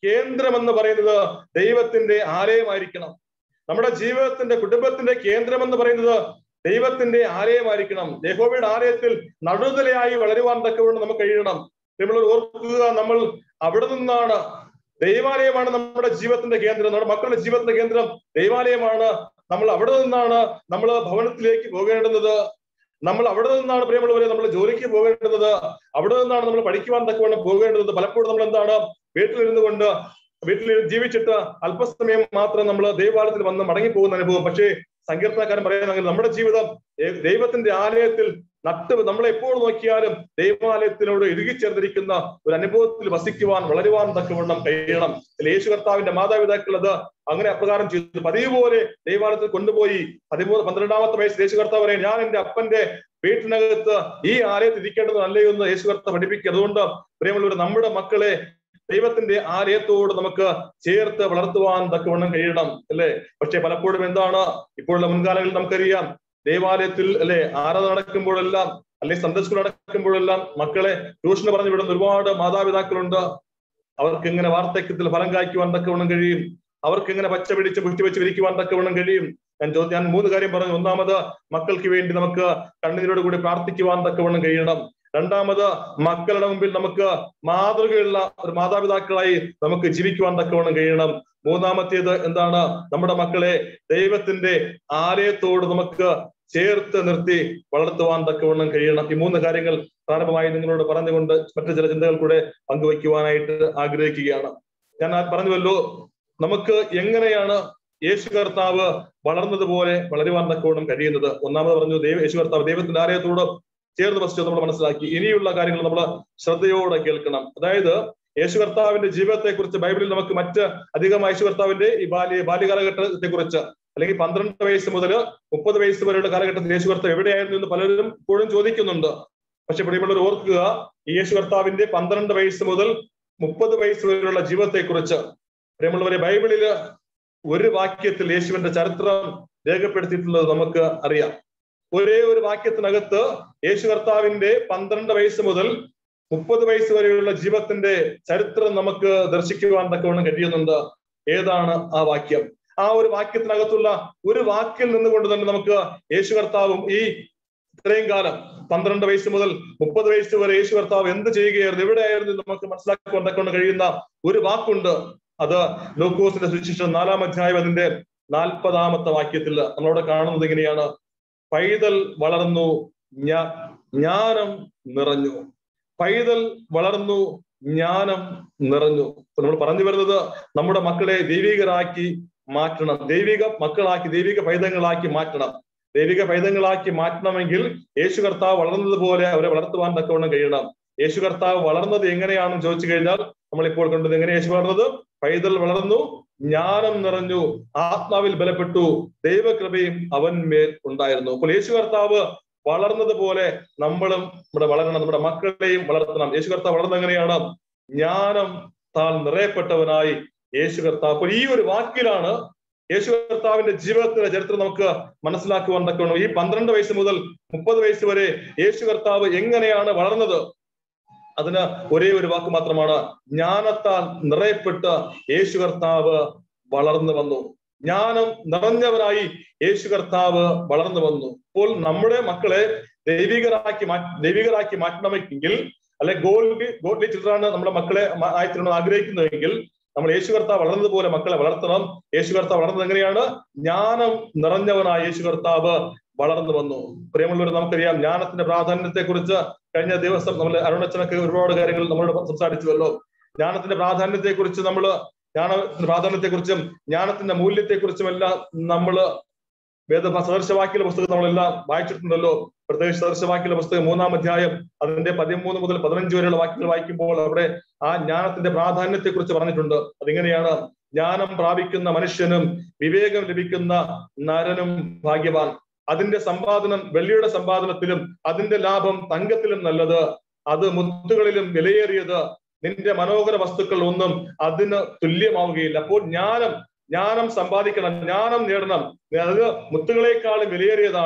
കേന്ദ്രം എന്ന് പറയുന്നത് ദൈവത്തിന്റെ ആലയമായിരിക്കണം. നമ്മുടെ ജീവിതത്തിന്റെ കുടുംബത്തിന്റെ കേന്ദ്രം എന്ന് പറയുന്നത് ദൈവത്തിന്റെ ആലയമായിരിക്കണം. യഹോവയുടെ ആലയത്തിൽ നടുതലയായി വളരുവാൻ തക്കവണ്ണം നമുക്ക് കഴിയണം. നമ്മൾ ഓർക്കുക, നമ്മൾ അവിടെ നിന്നാണ്, ദൈവാലയമാണ് നമ്മുടെ ജീവിതത്തിന്റെ കേന്ദ്രം, നമ്മുടെ മക്കളുടെ ജീവിതത്തിന്റെ കേന്ദ്രം ദൈവാലയമാണ്. നമ്മൾ അവിടെ നിന്നാണ് നമ്മൾ ഭവനത്തിലേക്ക് പോകേണ്ടുന്നത്. നമ്മൾ അവിടെ നിന്നാണ് പ്രിയമുള്ളവരെ നമ്മൾ ജോലിക്ക് പോകേണ്ടുന്നത്. അവിടെ നിന്നാണ് നമ്മൾ പഠിക്കുവാൻ തക്കവണ്ണം പോകേണ്ടത്. പലപ്പോഴും നമ്മൾ എന്താണ്, വീട്ടിലിരുന്നു കൊണ്ട് വീട്ടിൽ ജീവിച്ചിട്ട് അല്പസമയം മാത്രം നമ്മൾ ദൈവാലയത്തിൽ വന്ന് മടങ്ങിപ്പോകുന്ന അനുഭവം. പക്ഷേ സങ്കീർത്തനക്കാരൻ പറയുന്നത് നമ്മുടെ ജീവിതം ദൈവത്തിന്റെ ആലയത്തിൽ നമ്മളെ എപ്പോൾ നോക്കിയാലും ദൈവാലയത്തിനോട് ഇഴുകിച്ചേർന്നിരിക്കുന്ന ഒരു അനുഭവത്തിൽ വസിക്കുവാൻ വളരുവാൻ തക്കവണ്ണം കഴിയണം. യേശു കർത്താവിന്റെ മാതാപിതാക്കൾ അത് അങ്ങനെ അപ്രകാരം ചെയ്തു. പതിവ് പോലെ ദൈവാലയത്തിൽ കൊണ്ടുപോയി 12-ാമത്തെ വയസ്സിൽ യേശു കർത്താവ് പറയും, ഞാൻ എന്റെ അപ്പന്റെ വീട്ടിനകത്ത് ഈ ആലയത്തിൽ ഇരിക്കേണ്ടത് നല്ലതെന്ന് യേശു കർത്താവ് പഠിപ്പിക്കുക. അതുകൊണ്ട് പ്രിയമുള്ളവർ, നമ്മുടെ മക്കളെ ദൈവത്തിന്റെ ആലയത്തോട് നമുക്ക് ചേർത്ത് വളർത്തുവാൻ തക്കവണ്ണം കഴിയണം, അല്ലെ? പക്ഷെ പലപ്പോഴും എന്താണ്, ഇപ്പോഴുള്ള മുൻകാലങ്ങളിൽ നമുക്കറിയാം, ദേവാലയത്തിൽ അല്ലെ ആരാധന നടക്കുമ്പോഴെല്ലാം അല്ലെങ്കിൽ സൺഡേ സ്കൂൾ നടക്കുമ്പോഴെല്ലാം മക്കളെ ട്യൂഷന് പറഞ്ഞു വിടുന്ന ഒരുപാട് മാതാപിതാക്കളുണ്ട്. അവർക്ക് എങ്ങനെ വാർദ്ധക്യത്തിൽ ഫലം കായ്ക്കുവാൻ തക്കവണ്ണം കഴിയും? അവർക്ക് എങ്ങനെ പച്ച പിടിച്ച് കുറ്റിവെച്ച് വിരിക്കുവാൻ തക്കവണ്ണം കഴിയും? ഞാൻ 3 കാര്യം പറഞ്ഞു. ഒന്നാമത്, മക്കൾക്ക് വേണ്ടി നമുക്ക് കണ്ണീരോട് കൂടി പ്രാർത്ഥിക്കുവാൻ തക്കവണ്ണം കഴിയണം. രണ്ടാമത്, മക്കളുടെ മുമ്പിൽ നമുക്ക് മാതൃകയുള്ള ഒരു മാതാപിതാക്കളായി നമുക്ക് ജീവിക്കുവാൻ തക്കവണ്ണം കഴിയണം. മൂന്നാമത്തേത് എന്താണ്, നമ്മുടെ മക്കളെ ദൈവത്തിന്റെ ആലയത്തോട് നമുക്ക് ചേർത്ത് നിർത്തി വളർത്തുവാൻ തക്കവണ്ണം കഴിയണം. ഈ 3 കാര്യങ്ങൾ പ്രാരംഭമായി നിങ്ങളോട് പറഞ്ഞുകൊണ്ട് മറ്റു ചില ചിന്തകൾ കൂടെ പങ്കുവയ്ക്കുവാനായിട്ട് ആഗ്രഹിക്കുകയാണ്. ഞാൻ പറഞ്ഞുവല്ലോ, നമുക്ക് എങ്ങനെയാണ് യേശു കർത്താവ് വളർന്നതുപോലെ വളരുവാൻ തക്കവണ്ണം കഴിയുന്നത്. ഒന്നാമത് പറഞ്ഞു, യേശു കർത്താവ് ദൈവത്തിന്റെ ആലയത്തോട് ചേർന്ന് വസിച്ചു നമ്മൾ മനസ്സിലാക്കി. ഇനിയുള്ള കാര്യങ്ങൾ നമ്മൾ ശ്രദ്ധയോടെ കേൾക്കണം. അതായത് യേശു കർത്താവിന്റെ ജീവിതത്തെ കുറിച്ച് ബൈബിളിൽ നമുക്ക് മറ്റ് അധികമായി യേശു കർത്താവിന്റെ ഈ ബാല്യകാലഘട്ടത്തെ കുറിച്ച്, അല്ലെങ്കിൽ 12 വയസ്സ് മുതൽ 30 വയസ്സ് വരെയുള്ള കാലഘട്ടത്തിൽ യേശു കർത്താവ് എവിടെയായിരുന്നു എന്ന് പലരും ഇപ്പോഴും ചോദിക്കുന്നുണ്ട്. പക്ഷെ പ്രിയമുള്ളവർ ഓർക്കുക, ഈ യേശു കർത്താവിന്റെ 12 വയസ്സ് മുതൽ 30 വയസ്സ് വരെയുള്ള ജീവിതത്തെ കുറിച്ച് പ്രിയമുള്ളവരെ ബൈബിളിൽ ഒരു വാക്യത്തിൽ യേശുവിന്റെ ചരിത്രം രേഖപ്പെടുത്തിയിട്ടുള്ളത് നമുക്ക് അറിയാം. ഒരേ ഒരു വാക്യത്തിനകത്ത് യേശു കർത്താവിന്റെ 12 വയസ്സ് മുതൽ 30 വയസ്സ് വരെയുള്ള ജീവിതത്തിന്റെ ചരിത്രം നമുക്ക് ദർശിക്കുവാൻ തക്കവണ്ണം കഴിയുന്നുണ്ട്. ഏതാണ് ആ വാക്യം? ആ ഒരു വാക്യത്തിനകത്തുള്ള ഒരു വാക്കിൽ നിന്നുകൊണ്ട് തന്നെ നമുക്ക് യേശു കർത്താവും ഈ ഇത്രയും കാലം 12 വയസ്സ് മുതൽ 30 വയസ്സ് വരെ യേശു കർത്താവ് എന്ത് ചെയ്യുകയായിരുന്നു, എവിടെയായിരുന്നു നമുക്ക് മനസ്സിലാക്കുവാൻ തക്കൊണ്ട് കഴിയുന്ന ഒരു വാക്കുണ്ട്. അത് ലൂക്കോസിന്റെ സുവിശേഷം 4-ാം അധ്യായം അതിന്റെ 40-ാമത്തെ വാക്യത്തിൽ നമ്മളവിടെ കാണുന്നത് ഇങ്ങനെയാണ്: പൈതൽ വളർന്നു, ജ്ഞാനം നിറഞ്ഞു. പൈതൽ വളർന്നു, ജ്ഞാനം നിറഞ്ഞു. നമ്മൾ പറഞ്ഞു വരുന്നത് നമ്മുടെ മക്കളെ ദൈവികരാക്കി മാറ്റണം, ദൈവിക മക്കളാക്കി, ദൈവിക പൈതങ്ങളാക്കി മാറ്റണം. ദൈവിക പൈതങ്ങളാക്കി മാറ്റണമെങ്കിൽ യേശു കർത്താവ് വളർന്നതുപോലെ അവരെ വളർത്തുവാൻ തക്കവണ്ണം കഴിയണം. യേശു കർത്താവ് വളർന്നത് എങ്ങനെയാണെന്ന് ചോദിച്ചു കഴിഞ്ഞാൽ നമ്മളിപ്പോൾ കണ്ടത് എങ്ങനെ യേശു വളർന്നത്? പൈതൽ വളർന്നു, ജ്ഞാനം നിറഞ്ഞു, ആത്മാവിൽ ബലപ്പെട്ടു, ദൈവകൃപയും അവന്മേൽ ഉണ്ടായിരുന്നു. അപ്പോൾ യേശു കർത്താവ് വളർന്നതുപോലെ നമ്മളും ഇവിടെ വളരണം, നമ്മുടെ മക്കളെയും വളർത്തണം. യേശു കർത്താവ് വളർന്നത് എങ്ങനെയാണ്? ജ്ഞാനം താൻ നിറയപ്പെട്ടവനായി യേശു കർത്താവ്. അപ്പോൾ ഈ ഒരു വാക്കിലാണ് യേശു കർത്താവിന്റെ ജീവിതത്തിന്റെ ചരിത്രം നമുക്ക് മനസ്സിലാക്കുവാൻ തക്കണം. ഈ 12 വയസ്സ് മുതൽ 30 വയസ്സ് വരെ യേശു കർത്താവ് എങ്ങനെയാണ് വളർന്നത്? അതിന് ഒരേ ഒരു വാക്ക് മാത്രമാണ്: ജ്ഞാനത്താൽ നിറയപ്പെട്ട യേശു കർത്താവ് വളർന്നു വന്നു. ജ്ഞാനം നിറഞ്ഞവരായി യേശു കർത്താവ് വളർന്നു വന്നു. അപ്പോൾ നമ്മുടെ മക്കളെ ദൈവികരാക്കി മാറ്റണമെങ്കിൽ, അല്ലെ ഗോഡ്ലി ചിൽഡ്രനാണ് നമ്മുടെ മക്കളെ ആയിത്തീരണം ആഗ്രഹിക്കുന്നതെങ്കിൽ നമ്മൾ യേശു കർത്താവ് വളർന്നതുപോലെ മക്കളെ വളർത്തണം. യേശു കർത്താവ് വളർന്നത് എങ്ങനെയാണ്? ജ്ഞാനം നിറഞ്ഞവനായ യേശു കർത്താവ് വളർന്നു വന്നു. പ്രിയമുള്ളവർ, നമുക്കറിയാം ജ്ഞാനത്തിന്റെ പ്രാധാന്യത്തെ കുറിച്ച് കഴിഞ്ഞ ദിവസം നമ്മൾ അരുണച്ചനൊക്കെ ഒരുപാട് കാര്യങ്ങൾ നമ്മളോട് സംസാരിച്ചുവല്ലോ. ജ്ഞാനത്തിന്റെ പ്രാധാന്യത്തെക്കുറിച്ച് ജ്ഞാനത്തിന്റെ ജ്ഞാനത്തിന്റെ മൂല്യത്തെക്കുറിച്ചുമെല്ലാം നമ്മള് സദൃശവാക്യ പുസ്തകം നമ്മളെല്ലാം വായിച്ചിട്ടുണ്ടല്ലോ. പ്രത്യേകിച്ച് സദൃശവാക്യ പുസ്തകം 3-ാം അധ്യായം അതിന്റെ 13 മുതൽ 15 വരെയുള്ള വാക്യങ്ങൾ വായിക്കുമ്പോൾ അവിടെ ആ ജ്ഞാനത്തിന്റെ പ്രാധാന്യത്തെക്കുറിച്ച് പറഞ്ഞിട്ടുണ്ട്. അതിങ്ങനെയാണ്: ജ്ഞാനം പ്രാപിക്കുന്ന മനുഷ്യനും വിവേകം ലഭിക്കുന്ന നരനും ഭാഗ്യവാൻ. അതിന്റെ സമ്പാദനം വെള്ളിയുടെ സമ്പാദനത്തിലും അതിന്റെ ലാഭം തങ്കത്തിലും നല്ലത്. അത് മുത്തുകളിലും വിലയേറിയത്. നിന്റെ മനോഹര വസ്തുക്കൾ ഒന്നും അതിന് തുല്യമാവുകയില്ല. അപ്പോൾ ജ്ഞാനം സമ്പാദിക്കണം, ജ്ഞാനം നേടണം. അത് മുത്തുകളെക്കാളും വിലയേറിയതാണ്.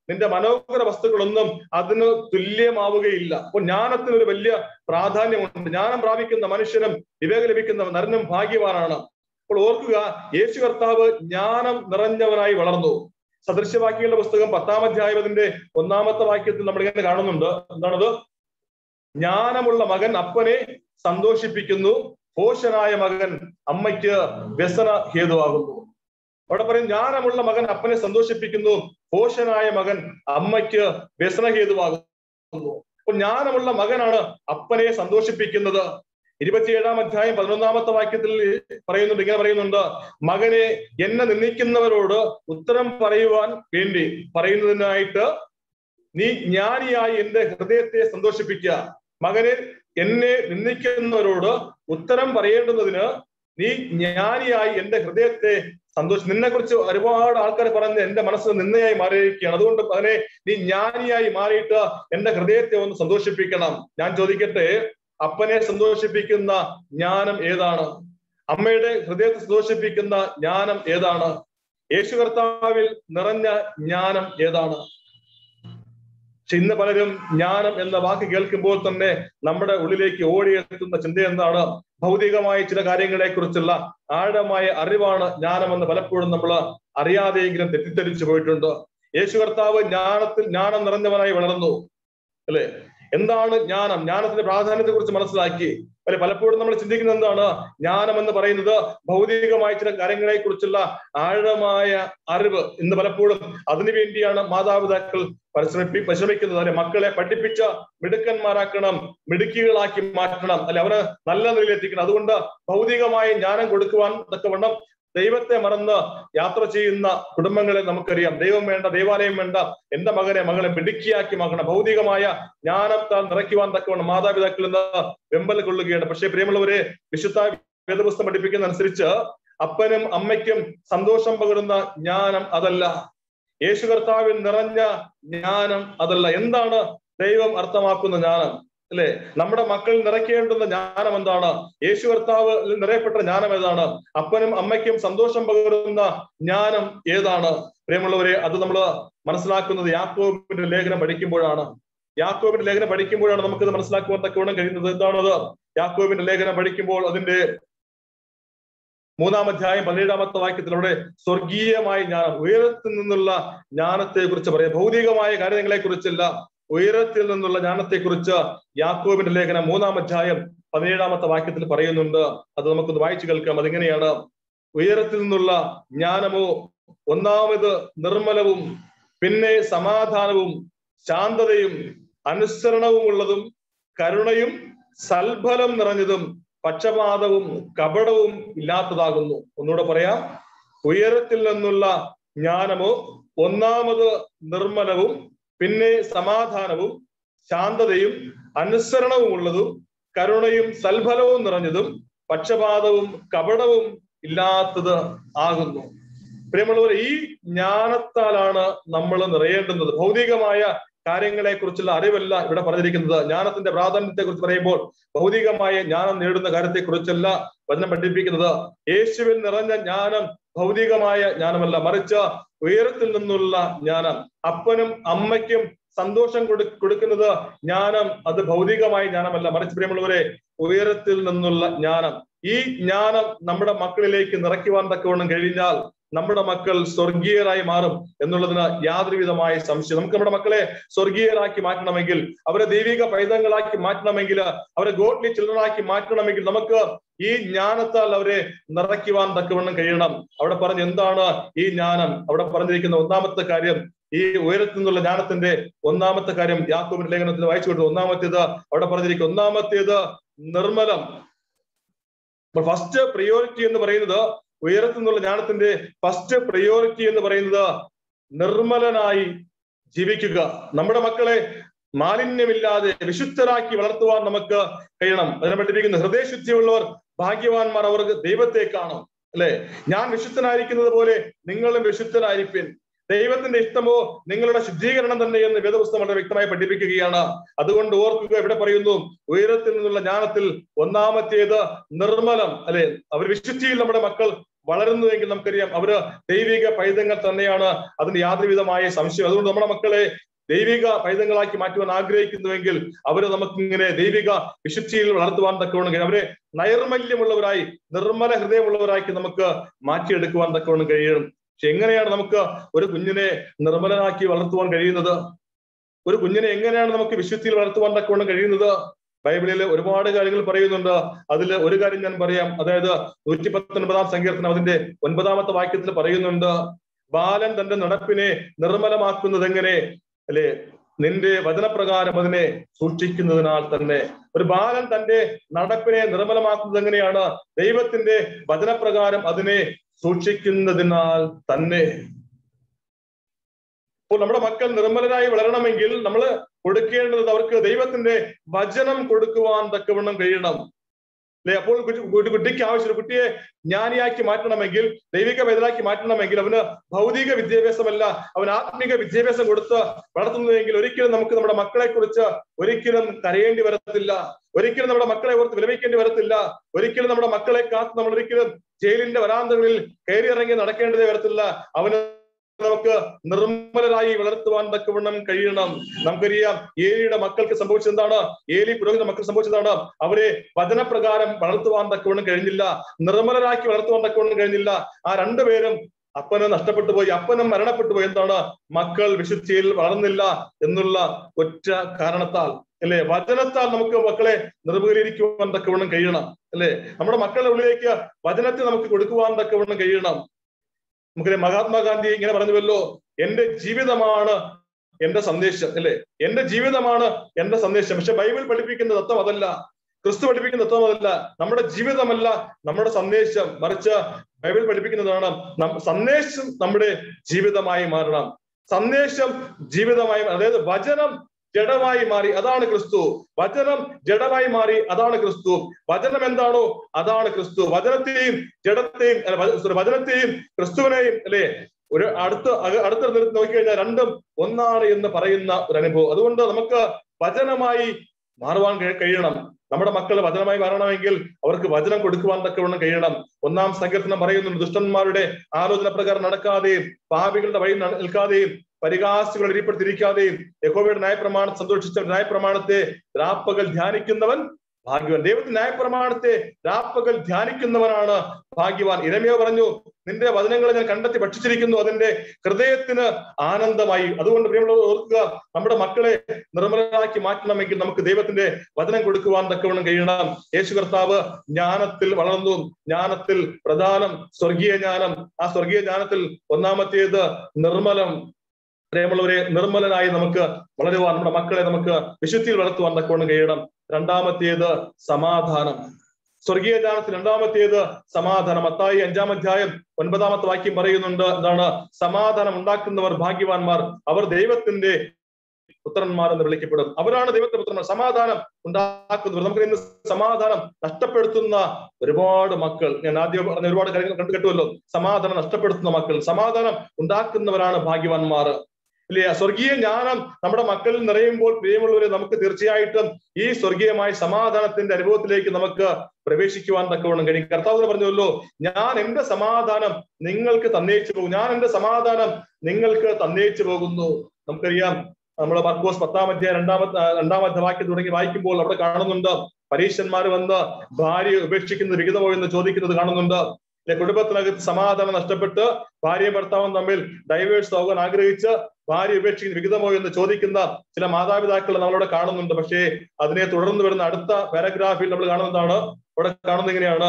നിന്റെ മനോഹര വസ്തുക്കളൊന്നും അതിന് തുല്യമാവുകയില്ല. അപ്പോൾ ജ്ഞാനത്തിന് ഒരു വലിയ പ്രാധാന്യമുണ്ട്. ജ്ഞാനം പ്രാപിക്കുന്ന മനുഷ്യനും വിവേകം ലഭിക്കുന്ന നരനും ഭാഗ്യവാനാണ്. അപ്പോൾ ഓർക്കുക, യേശു കർത്താവ് ജ്ഞാനം നിറഞ്ഞവനായി വളർന്നു. സദൃശ്യവാക്യങ്ങളുടെ പുസ്തകം 10-ാം അധ്യായം അതിന്റെ 1-ാമത്തെ വാക്യത്തിൽ നമ്മൾ ഇങ്ങനെ കാണുന്നുണ്ട്. എന്താണത്? ജ്ഞാനമുള്ള മകൻ അപ്പനെ സന്തോഷിപ്പിക്കുന്നു, ഭോഷനായ മകൻ അമ്മയ്ക്ക് വ്യസന ഹേതുവാകുന്നു. അവിടെ പറയും ജ്ഞാനമുള്ള മകൻ അപ്പനെ സന്തോഷിപ്പിക്കുന്നു, ഭോഷനായ മകൻ അമ്മയ്ക്ക് വ്യസന ഹേതുവാകുന്നു. അപ്പൊ ജ്ഞാനമുള്ള മകനാണ് അപ്പനെ സന്തോഷിപ്പിക്കുന്നത്. 27-ാം അധ്യായം 11-ാമത്തെ വാക്യത്തിൽ പറയുന്നുണ്ട്, ഇങ്ങനെ പറയുന്നുണ്ട്: മകനെ, എന്നെ നിന്ദിക്കുന്നവരോട് ഉത്തരം പറയുവാൻ വേണ്ടി പറയുന്നതിനായിട്ട് നീ ജ്ഞാനിയായി എന്റെ ഹൃദയത്തെ സന്തോഷിപ്പിക്കുക. മകനെ, എന്നെ നിന്ദിക്കുന്നവരോട് ഉത്തരം പറയേണ്ടുന്നതിന് നീ ജ്ഞാനിയായി എന്റെ ഹൃദയത്തെ നിന്നെ കുറിച്ച് ഒരുപാട് ആൾക്കാർ പറഞ്ഞ് എന്റെ മനസ്സിൽ നിന്നയായി മാറിയിരിക്കുകയാണ്. അതുകൊണ്ട് മകനെ, നീ ജ്ഞാനിയായി മാറിയിട്ട് എന്റെ ഹൃദയത്തെ ഒന്ന് സന്തോഷിപ്പിക്കണം. ഞാൻ ചോദിക്കട്ടെ, അപ്പനെ സന്തോഷിപ്പിക്കുന്ന ജ്ഞാനം ഏതാണ്? അമ്മയുടെ ഹൃദയത്തെ സന്തോഷിപ്പിക്കുന്ന ജ്ഞാനം ഏതാണ്? യേശു കർത്താവിൽ നിറഞ്ഞ ജ്ഞാനം ഏതാണ്? പക്ഷെ ഇന്ന് പലരും ജ്ഞാനം എന്ന വാക്ക് കേൾക്കുമ്പോൾ തന്നെ നമ്മുടെ ഉള്ളിലേക്ക് ഓടിയെത്തുന്ന ചിന്ത എന്താണ്? ഭൗതികമായ ചില കാര്യങ്ങളെ കുറിച്ചുള്ള ആഴമായ അറിവാണ് ജ്ഞാനമെന്ന് പലപ്പോഴും നമ്മൾ അറിയാതെയെങ്കിലും തെറ്റിദ്ധരിച്ചു പോയിട്ടുണ്ട്. യേശു കർത്താവ് ജ്ഞാനം നിറഞ്ഞവനായി വളർന്നു, അല്ലെ? എന്താണ് ജ്ഞാനം? ജ്ഞാനത്തിന്റെ പ്രാധാന്യത്തെ കുറിച്ച് മനസ്സിലാക്കി. പലപ്പോഴും നമ്മൾ ചിന്തിക്കുന്നത് എന്താണ്? ജ്ഞാനം എന്ന് പറയുന്നത് ഭൗതികമായ ചില കാര്യങ്ങളെ കുറിച്ചുള്ള ആഴമായ അറിവ്. ഇന്ന് പലപ്പോഴും അതിനുവേണ്ടിയാണ് മാതാപിതാക്കൾ പരിശ്രമിക്കുന്നത്. അല്ലെ, മക്കളെ പഠിപ്പിച്ച മിടുക്കന്മാരാക്കണം, മിടുക്കികളാക്കി മാറ്റണം, അല്ലെ, അവരെ നല്ല നിലയിലെത്തിക്കണം. അതുകൊണ്ട് ഭൗതികമായ ജ്ഞാനം കൊടുക്കുവാൻ തക്കവണ്ണം ദൈവത്തെ മറന്ന് യാത്ര ചെയ്യുന്ന കുടുംബങ്ങളെ നമുക്കറിയാം. ദൈവം വേണ്ട, ദേവാലയം വേണ്ട, എന്റെ മകളെ മിടുക്കിയാക്കി മാറ്റണം, ഭൗതികമായ ജ്ഞാനത്താൽ നിറയ്ക്കുവാൻ തക്കവണ്ണം മാതാപിതാക്കളിൽ നിന്ന് വെമ്പൽ കൊള്ളുകയാണ്. പക്ഷേ പ്രിയമുള്ളവരെ, വിശുദ്ധ വേദപുസ്തകം പഠിപ്പിക്കുന്ന അനുസരിച്ച് അപ്പനും അമ്മയ്ക്കും സന്തോഷം പകരുന്ന ജ്ഞാനം അതല്ല. യേശു കർത്താവിൽ നിറഞ്ഞ ജ്ഞാനം അതല്ല. എന്താണ് ദൈവം അർത്ഥമാക്കുന്ന ജ്ഞാനം? അല്ലെ, നമ്മുടെ മക്കൾ നിറയ്ക്കേണ്ടുന്ന ജ്ഞാനം എന്താണ്? യേശു കർത്താവ് നിറയപ്പെട്ട ജ്ഞാനം ഏതാണ്? അപ്പനും അമ്മയ്ക്കും സന്തോഷം പകരുന്ന ജ്ഞാനം ഏതാണ്? പ്രിയമുള്ളവരെ, അത് നമ്മൾ മനസ്സിലാക്കുന്നത് യാക്കോബിന്റെ ലേഖനം പഠിക്കുമ്പോഴാണ്. യാക്കോബിന്റെ ലേഖനം പഠിക്കുമ്പോഴാണ് നമുക്കത് മനസ്സിലാക്കുവാൻ തക്കവണ്ണം കഴിയുന്നത്. എന്താണത്? യാക്കോബിന്റെ ലേഖനം പഠിക്കുമ്പോൾ അതിന്റെ 3-ാം അധ്യായം 17-ാമത്തെ വാക്യത്തിൽ അവിടെ സ്വർഗീയമായ ജ്ഞാനം, ഉയരത്തിൽ നിന്നുള്ള ജ്ഞാനത്തെ കുറിച്ച് പറയാം. ഭൗതികമായ കാര്യങ്ങളെ കുറിച്ചല്ല, ഉയരത്തിൽ നിന്നുള്ള ജ്ഞാനത്തെ കുറിച്ച് യാക്കോബിന്റെ ലേഖനം 3-ാം അധ്യായം 17-ാമത്തെ വാക്യത്തിൽ പറയുന്നുണ്ട്. അത് നമുക്കൊന്ന് വായിച്ചു കേൾക്കാം. അതിങ്ങനെയാണ്: ഉയരത്തിൽ നിന്നുള്ള ജ്ഞാനമോ ഒന്നാമത് നിർമ്മലവും, പിന്നെ സമാധാനവും ശാന്തതയും അനുസരണവും ഉള്ളതും, കരുണയും സൽഫലം നിറഞ്ഞതും, പക്ഷപാതവും കപടവും ഇല്ലാത്തതാകുന്നു. ഒന്നുകൂടെ പറയാം: ഉയരത്തിൽ നിന്നുള്ള ജ്ഞാനമോ ഒന്നാമത് നിർമ്മലവും, പിന്നെ സമാധാനവും ശാന്തതയും അനുസരണവും ഉള്ളതും, കരുണയും സൽഫലവും നിറഞ്ഞതും, പക്ഷപാതവും കപടവും ഇല്ലാത്തത് ആകുന്നു. പ്രിയമുള്ളവർ, ഈ ജ്ഞാനത്താലാണ് നമ്മൾ നിറയേണ്ടുന്നത്. ഭൗതികമായ കാര്യങ്ങളെ കുറിച്ചുള്ള അറിവല്ല ഇവിടെ പറഞ്ഞിരിക്കുന്നത്. ജ്ഞാനത്തിന്റെ പ്രാധാന്യത്തെ കുറിച്ച് പറയുമ്പോൾ ഭൗതികമായ ജ്ഞാനം നേടുന്ന കാര്യത്തെ കുറിച്ചല്ല വചനം പഠിപ്പിക്കുന്നത്. യേശുവിൽ നിറഞ്ഞ ജ്ഞാനം ഭൗതികമായ ജ്ഞാനമല്ല, മറിച്ച് ഉയരത്തിൽ നിന്നുള്ള ജ്ഞാനം. അപ്പനും അമ്മയ്ക്കും സന്തോഷം കൊടുക്കുന്നത് ജ്ഞാനം, അത് ഭൗതികമായ ജ്ഞാനമല്ല, മറിച്ച് പ്രിയമുള്ളവരെ ഉയരത്തിൽ നിന്നുള്ള ജ്ഞാനം. ഈ ജ്ഞാനം നമ്മുടെ മക്കളിലേക്ക് നിറയ്ക്കുവാൻ തക്കവണ്ണം കഴിഞ്ഞാൽ നമ്മുടെ മക്കൾ സ്വർഗീയരായി മാറും എന്നുള്ളതിന് യാതൊരുവിധമായ സംശയം. നമുക്ക് നമ്മുടെ മക്കളെ സ്വർഗീയരാക്കി മാറ്റണമെങ്കിൽ, അവരെ ദൈവിക പൈതങ്ങളാക്കി മാറ്റണമെങ്കിൽ, അവരെ ഗോഡ്ലി ചിൽഡ്രനാക്കി മാറ്റണമെങ്കിൽ നമുക്ക് ഈ ജ്ഞാനത്താൽ അവരെ നിറയ്ക്കുവാൻ തക്കവണ്ണം കഴിയണം. അവിടെ പറഞ്ഞ് എന്താണ് ഈ ജ്ഞാനം? അവിടെ പറഞ്ഞിരിക്കുന്ന ഒന്നാമത്തെ കാര്യം, ഈ ഉയരത്തിൽ നിന്നുള്ള ജ്ഞാനത്തിന്റെ ഒന്നാമത്തെ കാര്യം യാക്കോബിന്റെ ലേഖനത്തിൽ വായിച്ചു കൊടുത്തു. ഒന്നാമത്തേത് അവിടെ പറഞ്ഞിരിക്കും, ഒന്നാമത്തേത് നിർമ്മലം. ഫസ്റ്റ് പ്രിയോറിറ്റി എന്ന് പറയുന്നത്, ഉയരത്തിൽ നിന്നുള്ള ജ്ഞാനത്തിന്റെ ഫസ്റ്റ് പ്രയോറിറ്റി എന്ന് പറയുന്നത് നിർമ്മലനായി ജീവിക്കുക. നമ്മുടെ മക്കളെ മാലിന്യമില്ലാതെ വിശുദ്ധരാക്കി വളർത്തുവാൻ നമുക്ക് കഴിയണം. അതിനെ പഠിപ്പിക്കുന്ന ഹൃദയശുദ്ധിയുള്ളവർ ഭാഗ്യവാന്മാർ, അവർക്ക് ദൈവത്തെ കാണും. അല്ലെ, ഞാൻ വിശുദ്ധനായിരിക്കുന്നത് പോലെ നിങ്ങളും വിശുദ്ധരായിരിപ്പിൻ. ദൈവത്തിന്റെ ഇഷ്ടമോ നിങ്ങളുടെ ശുദ്ധീകരണം തന്നെ എന്ന് വേദപുസ്തകം വളരെ വ്യക്തമായി പഠിപ്പിക്കുകയാണ്. അതുകൊണ്ട് ഓർക്കുക, ഇവിടെ പറയുന്നു ഉയരത്തിൽ നിന്നുള്ള ജ്ഞാനത്തിൽ ഒന്നാമത്തേത് നിർമ്മലം. അല്ലെ, അവർ വിശുദ്ധിയിൽ നമ്മുടെ മക്കൾ വളരുന്നുവെങ്കിൽ നമുക്കറിയാം അവര് ദൈവിക പൈതങ്ങൾ തന്നെയാണ്. അതിന് യാതൊരു വിധമായ സംശയം. അതുകൊണ്ട് നമ്മുടെ മക്കളെ ദൈവിക പൈതങ്ങളാക്കി മാറ്റുവാൻ ആഗ്രഹിക്കുന്നുവെങ്കിൽ അവര് നമുക്കിങ്ങനെ ദൈവിക വിശുദ്ധിയിൽ വളർത്തുവാൻ തക്കവണ്ണം കഴിയും. അവരെ നൈർമല്യമുള്ളവരായി നിർമ്മല ഹൃദയമുള്ളവരാക്കി നമുക്ക് മാറ്റിയെടുക്കുവാൻ തക്കവണ്ണം കഴിയണം. പക്ഷെ എങ്ങനെയാണ് നമുക്ക് ഒരു കുഞ്ഞിനെ നിർമ്മലനാക്കി വളർത്തുവാൻ കഴിയുന്നത്? ഒരു കുഞ്ഞിനെ എങ്ങനെയാണ് നമുക്ക് വിശുദ്ധിയിൽ വളർത്തുവാൻ തക്കവണ്ണം കഴിയുന്നത്? ബൈബിളിൽ ഒരുപാട് കാര്യങ്ങൾ പറയുന്നുണ്ട്. അതിൽ ഒരു കാര്യം ഞാൻ പറയാം. അതായത് 119 സങ്കീർത്തനം അതിന്റെ 9 വാക്യത്തിൽ പറയുന്നുണ്ട്, ബാലൻ തന്റെ നടപ്പിനെ നിർമ്മലമാക്കുന്നത് എങ്ങനെ? അല്ലെ, നിന്റെ വചനപ്രകാരം അതിനെ സൂക്ഷിക്കുന്നതിനാൽ തന്നെ. ഒരു ബാലൻ തന്റെ നടപ്പിനെ നിർമ്മലമാക്കുന്നത് എങ്ങനെയാണ്? ദൈവത്തിന്റെ വചനപ്രകാരം അതിനെ സൂക്ഷിക്കുന്നതിനാൽ തന്നെ. അപ്പോൾ നമ്മുടെ മക്കൾ നിർമ്മലരായി വളരണമെങ്കിൽ നമ്മൾ കൊടുക്കേണ്ടത് അവർക്ക് ദൈവത്തിന്റെ വചനം കൊടുക്കുവാൻ തക്കവണ്ണം കഴിയണം, അല്ലെ? അപ്പോൾ കുട്ടിക്ക് ആവശ്യം, കുട്ടിയെ ജ്ഞാനിയാക്കി മാറ്റണമെങ്കിൽ, ദൈവിക പൈതലാക്കി മാറ്റണമെങ്കിൽ അവന് ഭൗതിക വിദ്യാഭ്യാസമല്ല, അവൻ ആത്മീക വിദ്യാഭ്യാസം കൊടുത്ത് വളർത്തുന്നതെങ്കിൽ ഒരിക്കലും നമുക്ക് നമ്മുടെ മക്കളെ കുറിച്ച് ഒരിക്കലും കരയേണ്ടി വരത്തില്ല, ഒരിക്കലും നമ്മുടെ മക്കളെ ഓർത്ത് വിലപിക്കേണ്ടി വരത്തില്ല, ഒരിക്കലും നമ്മുടെ മക്കളെ കാത്ത് നമ്മൾ ഒരിക്കലും ജയിലിന്റെ വരാന്തകളിൽ കയറി ഇറങ്ങി നടക്കേണ്ടതേ വരത്തില്ല. അവന് നമുക്ക് നിർമ്മലരായി വളർത്തുവാൻ തക്കവണ്ണം കഴിയണം. നമുക്കറിയാം ഏലിയുടെ മക്കൾക്ക് സംഭവിച്ചത് എന്താണ്? ഏലി പുരോഹിത മക്കൾ സംഭവിച്ചതാണ്, അവരെ വചനപ്രകാരം വളർത്തുവാൻ തക്കവണ്ണം കഴിഞ്ഞില്ല, നിർമ്മലരാക്കി വളർത്തുവാൻ തക്കവണ്ണം കഴിഞ്ഞില്ല. ആ രണ്ടുപേരും അപ്പനും നഷ്ടപ്പെട്ടു പോയി, അപ്പനും മരണപ്പെട്ടു പോയി. എന്താണ്? മക്കൾ വിശുദ്ധിയിൽ വളർന്നില്ല എന്നുള്ള ഒറ്റ കാരണത്താൽ, അല്ലെ? വചനത്താൽ നമുക്ക് മക്കളെ നിർമ്മലീകരിക്കുവാൻ തക്കവണ്ണം കഴിയണം, അല്ലെ? നമ്മുടെ മക്കളുടെ ഉള്ളിലേക്ക് വചനത്തെ നമുക്ക് കൊടുക്കുവാൻ തക്കവണ്ണം കഴിയണം. നമുക്കറിയാം മഹാത്മാഗാന്ധി ഇങ്ങനെ പറഞ്ഞുവല്ലോ, എന്റെ ജീവിതമാണ് എന്റെ സന്ദേശം, അല്ലെ? എന്റെ ജീവിതമാണ് എന്റെ സന്ദേശം. പക്ഷെ ബൈബിൾ പഠിപ്പിക്കുന്ന തത്വം അതല്ല, ക്രിസ്തു പഠിപ്പിക്കുന്ന തത്വം അതല്ല. നമ്മുടെ ജീവിതമല്ല നമ്മുടെ സന്ദേശം, മറിച്ച് ബൈബിൾ പഠിപ്പിക്കുന്നതാണ് സന്ദേശം നമ്മുടെ ജീവിതമായി മാറണം. സന്ദേശം ജീവിതമായി, അതായത് വചനം ജഡമായി മാറി, അതാണ് ക്രിസ്തു. വചനം ജഡമായി മാറി, അതാണ് ക്രിസ്തു. വചനം എന്താണോ അതാണ് ക്രിസ്തു. വചനത്തെയും ജഡത്തെയും, വചനത്തെയും ക്രിസ്തുവിനെയും, അല്ലെ, ഒരു അടുത്ത നോക്കിക്കഴിഞ്ഞാൽ രണ്ടും ഒന്നാണ് എന്ന് പറയുന്ന ഒരു അനുഭവം. അതുകൊണ്ട് നമുക്ക് വചനമായി മാറുവാൻ കഴിയണം. നമ്മുടെ മക്കൾ വചനമായി മാറണമെങ്കിൽ അവർക്ക് വചനം കൊടുക്കുവാൻ തക്കവണ്ണം കഴിയണം. 1 സങ്കീർത്തനം പറയുന്നുണ്ട്, ദുഷ്ടന്മാരുടെ ആലോചന പ്രകാരം നടക്കാതെയും പാപികളുടെ വഴി നിൽക്കാതെയും പരിഹാസികൾ ഇരിപ്പെടുത്തിരിക്കാതെയും യഹോവയുടെ ന്യായപ്രമാണം സന്തോഷിച്ച ന്യായപ്രമാണത്തെ രാപ്പകൽ ധ്യാനിക്കുന്നവൻ ഭാഗ്യവാൻ. ദൈവത്തിന്റെ ന്യായപ്രമാണത്തെ രാപ്പകൽ ധ്യാനിക്കുന്നവനാണ് ഭാഗ്യവാൻ. ഇരമ്യാവ് പറഞ്ഞു, നിന്റെ വചനങ്ങളെ ഞാൻ കണ്ടെത്തി ഭക്ഷിച്ചിരിക്കുന്നു, അതിന്റെ ഹൃദയത്തിന് ആനന്ദമായി. അതുകൊണ്ട് പ്രിയമുള്ളവർ ഓർക്കുക, നമ്മുടെ മക്കളെ നിർമ്മലരാക്കി മാറ്റണമെങ്കിൽ നമുക്ക് ദൈവത്തിന്റെ വചനം കൊടുക്കുവാൻ തക്കവണ്ണം കഴിയണം. യേശു കർത്താവ് ജ്ഞാനത്തിൽ വളർന്നു. ജ്ഞാനത്തിൽ പ്രധാനം സ്വർഗീയ ജ്ഞാനം. ആ സ്വർഗീയ ജ്ഞാനത്തിൽ ഒന്നാമത്തേത് നിർമ്മലം. പ്രിയമുള്ളവരെ, നിർമ്മലനായി നമുക്ക് വളരുവാൻ, നമ്മുടെ മക്കളെ നമുക്ക് വിശുദ്ധിയിൽ വളർത്തുവാൻ തക്കവണ്ണം കഴിയണം. രണ്ടാമത്തേത് സമാധാനം. സ്വർഗീയ ജ്ഞാനത്തിൽ രണ്ടാമത്തേത് സമാധാനം. മത്തായി 5-ാം അധ്യായം 9-ാമത്തെ വാക്യം പറയുന്നുണ്ട്, എന്താണ്? സമാധാനം ഉണ്ടാക്കുന്നവർ ഭാഗ്യവാന്മാർ, അവർ ദൈവത്തിന്റെ പുത്രന്മാർ എന്ന് വിളിക്കപ്പെടും. അവരാണ് ദൈവത്തിന്റെ പുത്രന്മാർ. സമാധാനം ഉണ്ടാക്കുന്നവർ. നമുക്ക് ഇന്ന് സമാധാനം നഷ്ടപ്പെടുത്തുന്ന ഒരുപാട് മക്കൾ, ഞാൻ ആദ്യം പറഞ്ഞ ഒരുപാട് കാര്യങ്ങൾ കേട്ടുവല്ലോ. സമാധാനം നഷ്ടപ്പെടുത്തുന്ന മക്കൾ, സമാധാനം ഉണ്ടാക്കുന്നവരാണ് ഭാഗ്യവാന്മാർ, ഇല്ലേ? സ്വർഗീയ ജ്ഞാനം നമ്മുടെ മക്കളിൽ നിറയുമ്പോൾ പ്രിയമുള്ളവരെ നമുക്ക് തീർച്ചയായിട്ടും ഈ സ്വർഗീയമായ സമാധാനത്തിന്റെ അനുഭവത്തിലേക്ക് നമുക്ക് പ്രവേശിക്കുവാൻ തക്കവണ്ണം കഴിയും. കർത്താവ് പറഞ്ഞല്ലോ, ഞാൻ എന്റെ സമാധാനം നിങ്ങൾക്ക് തന്നേച്ചു പോകും, ഞാൻ എന്റെ സമാധാനം നിങ്ങൾക്ക് തന്നേച്ചു പോകുന്നു. നമുക്കറിയാം, നമ്മൾ മർക്കോസ് 10-ാം അധ്യായം 2-ാമത്തെ വാക്യം തുടങ്ങി വായിക്കുമ്പോൾ അവിടെ കാണുന്നുണ്ട്, പരീശന്മാർ വന്ന് ഭാര്യയെ ഉപേക്ഷിക്കുന്നത് വിഹിതമോ എന്ന് ചോദിക്കുന്നത് കാണുന്നുണ്ട്. കുടുംബത്തിനകത്ത് സമാധാനം നഷ്ടപ്പെട്ട് ഭാര്യയും ഭർത്താവും തമ്മിൽ ഡൈവേഴ്സ് ആകാൻ ആഗ്രഹിച്ച് ഭാര്യ ഉപേക്ഷിക്കുന്ന വിഹിതമോ എന്ന് ചോദിക്കുന്ന ചില മാതാപിതാക്കൾ നമ്മളവിടെ കാണുന്നുണ്ട്. പക്ഷേ അതിനെ തുടർന്ന് വരുന്ന അടുത്ത പാരഗ്രാഫിൽ നമ്മൾ കാണുന്നതാണ്, അവിടെ കാണുന്നത് എങ്ങനെയാണ്?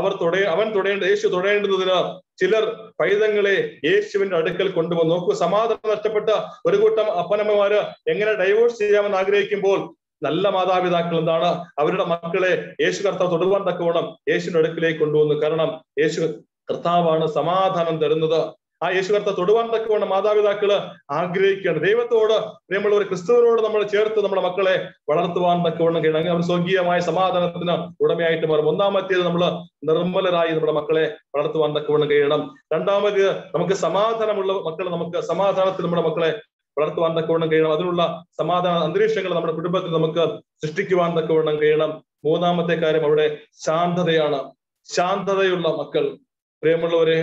യേശു തൊടേണ്ടുന്നതിന് ചിലർ പൈതങ്ങളെ യേശുവിന്റെ അടുക്കൽ കൊണ്ടുവന്നു. നോക്കൂ, സമാധാനം നഷ്ടപ്പെട്ട ഒരു കൂട്ടം അപ്പനമ്മമാര് എങ്ങനെ ഡൈവോഴ്സ് ചെയ്യാമെന്ന് ആഗ്രഹിക്കുമ്പോൾ നല്ല മാതാപിതാക്കൾ എന്താണ്? അവരുടെ മക്കളെ യേശു കർത്താവ് തൊടുവാൻ തക്കവണ്ണം യേശുവിന്റെ അടുക്കിലേക്ക് കൊണ്ടുവന്നു. കാരണം യേശു കർത്താവാണ് സമാധാനം തരുന്നത്. ആ യേശു കർത്താവ് തൊടുവാൻ തക്കവണ്ണം മാതാപിതാക്കള് ആഗ്രഹിക്കുകയാണ്. ദൈവത്തോട് പ്രിയമുള്ളവർ, ക്രിസ്തുവിനോട് നമ്മൾ ചേർത്ത് നമ്മുടെ മക്കളെ വളർത്തുവാൻ തക്കവണ്ണം കഴിയണം. അവർ സ്വർഗീയമായ സമാധാനത്തിന് ഉടമയായിട്ട് മാറും. ഒന്നാമത്തേത്, നമ്മൾ നിർമ്മലരായി നമ്മുടെ മക്കളെ വളർത്തുവാൻ തക്കവണ്ണം കഴിയണം. രണ്ടാമത്, നമുക്ക് സമാധാനമുള്ള മക്കളെ, നമുക്ക് സമാധാനത്തിൽ നമ്മുടെ മക്കളെ വളർത്തുവാൻ തക്കവണ്ണം കഴിയണം. അതിനുള്ള സമാധാന അന്തരീക്ഷങ്ങൾ നമ്മുടെ കുടുംബത്തിൽ നമുക്ക് സൃഷ്ടിക്കുവാൻ തക്കവണ്ണം കഴിയണം. മൂന്നാമത്തെ കാര്യം അവിടെ ശാന്തതയാണ്. ശാന്തതയുള്ള മക്കൾ. പ്രിയമുള്ളവരെ,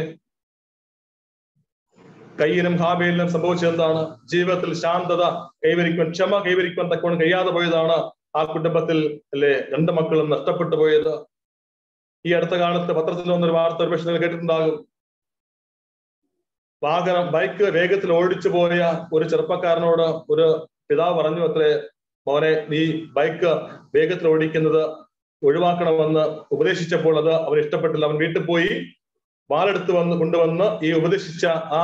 കയ്യനും ഹാബേലിനും സംഭവിച്ചതെന്താണ്? ജീവിതത്തിൽ ശാന്തത കൈവരിക്കുവാൻ, ക്ഷമ കൈവരിക്കുവാൻ തക്കവണ്ണം കഴിയാതെ പോയതാണ് ആ കുടുംബത്തിൽ അല്ലെ 2 മക്കളും നഷ്ടപ്പെട്ടു പോയത്. ഈ അടുത്ത കാലത്ത് പത്രത്തിൽ വന്നൊരു വാർത്ത ഒരുപക്ഷെ നിങ്ങൾ കേട്ടിട്ടുണ്ടാകും. ബൈക്ക് വേഗത്തിൽ ഓടിച്ചു പോയ ഒരു ചെറുപ്പക്കാരനോട് ഒരു പിതാവ് പറഞ്ഞു അത്രേ, മോനെ, നീ ബൈക്ക് വേഗത്തിൽ ഓടിക്കുന്നത് ഒഴിവാക്കണമെന്ന് ഉപദേശിച്ചപ്പോൾ അത് അവൻ ഇഷ്ടപ്പെട്ടില്ല. അവൻ വീട്ടിൽ പോയി വാളെടുത്ത് കൊണ്ടുവന്ന് ഈ ഉപദേശിച്ച ആ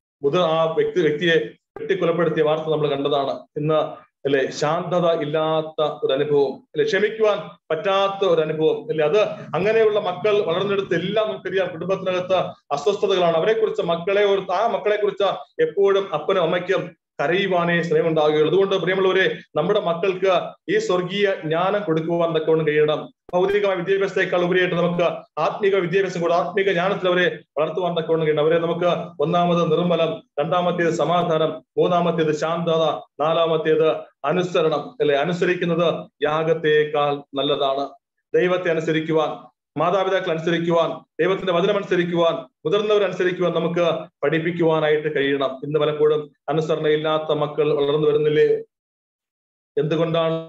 വ്യക്തിയെ വെട്ടിക്കൊലപ്പെടുത്തിയ വാർത്ത നമ്മൾ കണ്ടതാണ്. ഇന്ന് അല്ലെ ശാന്തത ഇല്ലാത്ത ഒരു അനുഭവം, അല്ലെ ക്ഷമിക്കുവാൻ പറ്റാത്ത ഒരു അനുഭവം, അല്ലെ അത് അങ്ങനെയുള്ള മക്കൾ വളർന്നെടുത്ത് എല്ലാം നമുക്കറിയാം. കുടുംബത്തിനകത്ത് അസ്വസ്ഥതകളാണ്. അവരെക്കുറിച്ച് ആ മക്കളെ കുറിച്ച് എപ്പോഴും അപ്പനും അമ്മയ്ക്കും കരയുവാനേ ശ്രമമുണ്ടാകുകയുള്ളൂ. അതുകൊണ്ട് പ്രിയമുള്ളവരെ, നമ്മുടെ മക്കൾക്ക് ഈ സ്വർഗീയ ജ്ഞാനം കൊടുക്കുവാൻ തക്കവണ്ണം കഴിയണം. ഭൗതികമായ വിദ്യാഭ്യാസത്തെക്കാൾ ഉപരിയായിട്ട് നമുക്ക് ആത്മീക വിദ്യാഭ്യാസം കൂടെ, ആത്മീക ജ്ഞാനത്തിൽ അവരെ വളർത്തുവാൻ തക്കവണ്ണം കഴിയണം. അവരെ നമുക്ക് ഒന്നാമത് നിർമ്മലം, രണ്ടാമത്തേത് സമാധാനം, മൂന്നാമത്തേത് ശാന്തത, നാലാമത്തേത് അനുസരണം, അല്ലെ അനുസരിക്കുന്നത് യാഗത്തെക്കാൾ നല്ലതാണ്. ദൈവത്തെ അനുസരിക്കുവാൻ, മാതാപിതാക്കൾ അനുസരിക്കുവാൻ, ദൈവത്തിന്റെ വചനം അനുസരിക്കുവാൻ, മുതിർന്നവരനുസരിക്കുവാൻ നമുക്ക് പഠിപ്പിക്കുവാനായിട്ട് കഴിയണം. ഇന്ന് പലപ്പോഴും അനുസരണയില്ലാത്ത മക്കൾ വളർന്നു വരുന്നില്ലേ? എന്തുകൊണ്ടാണ്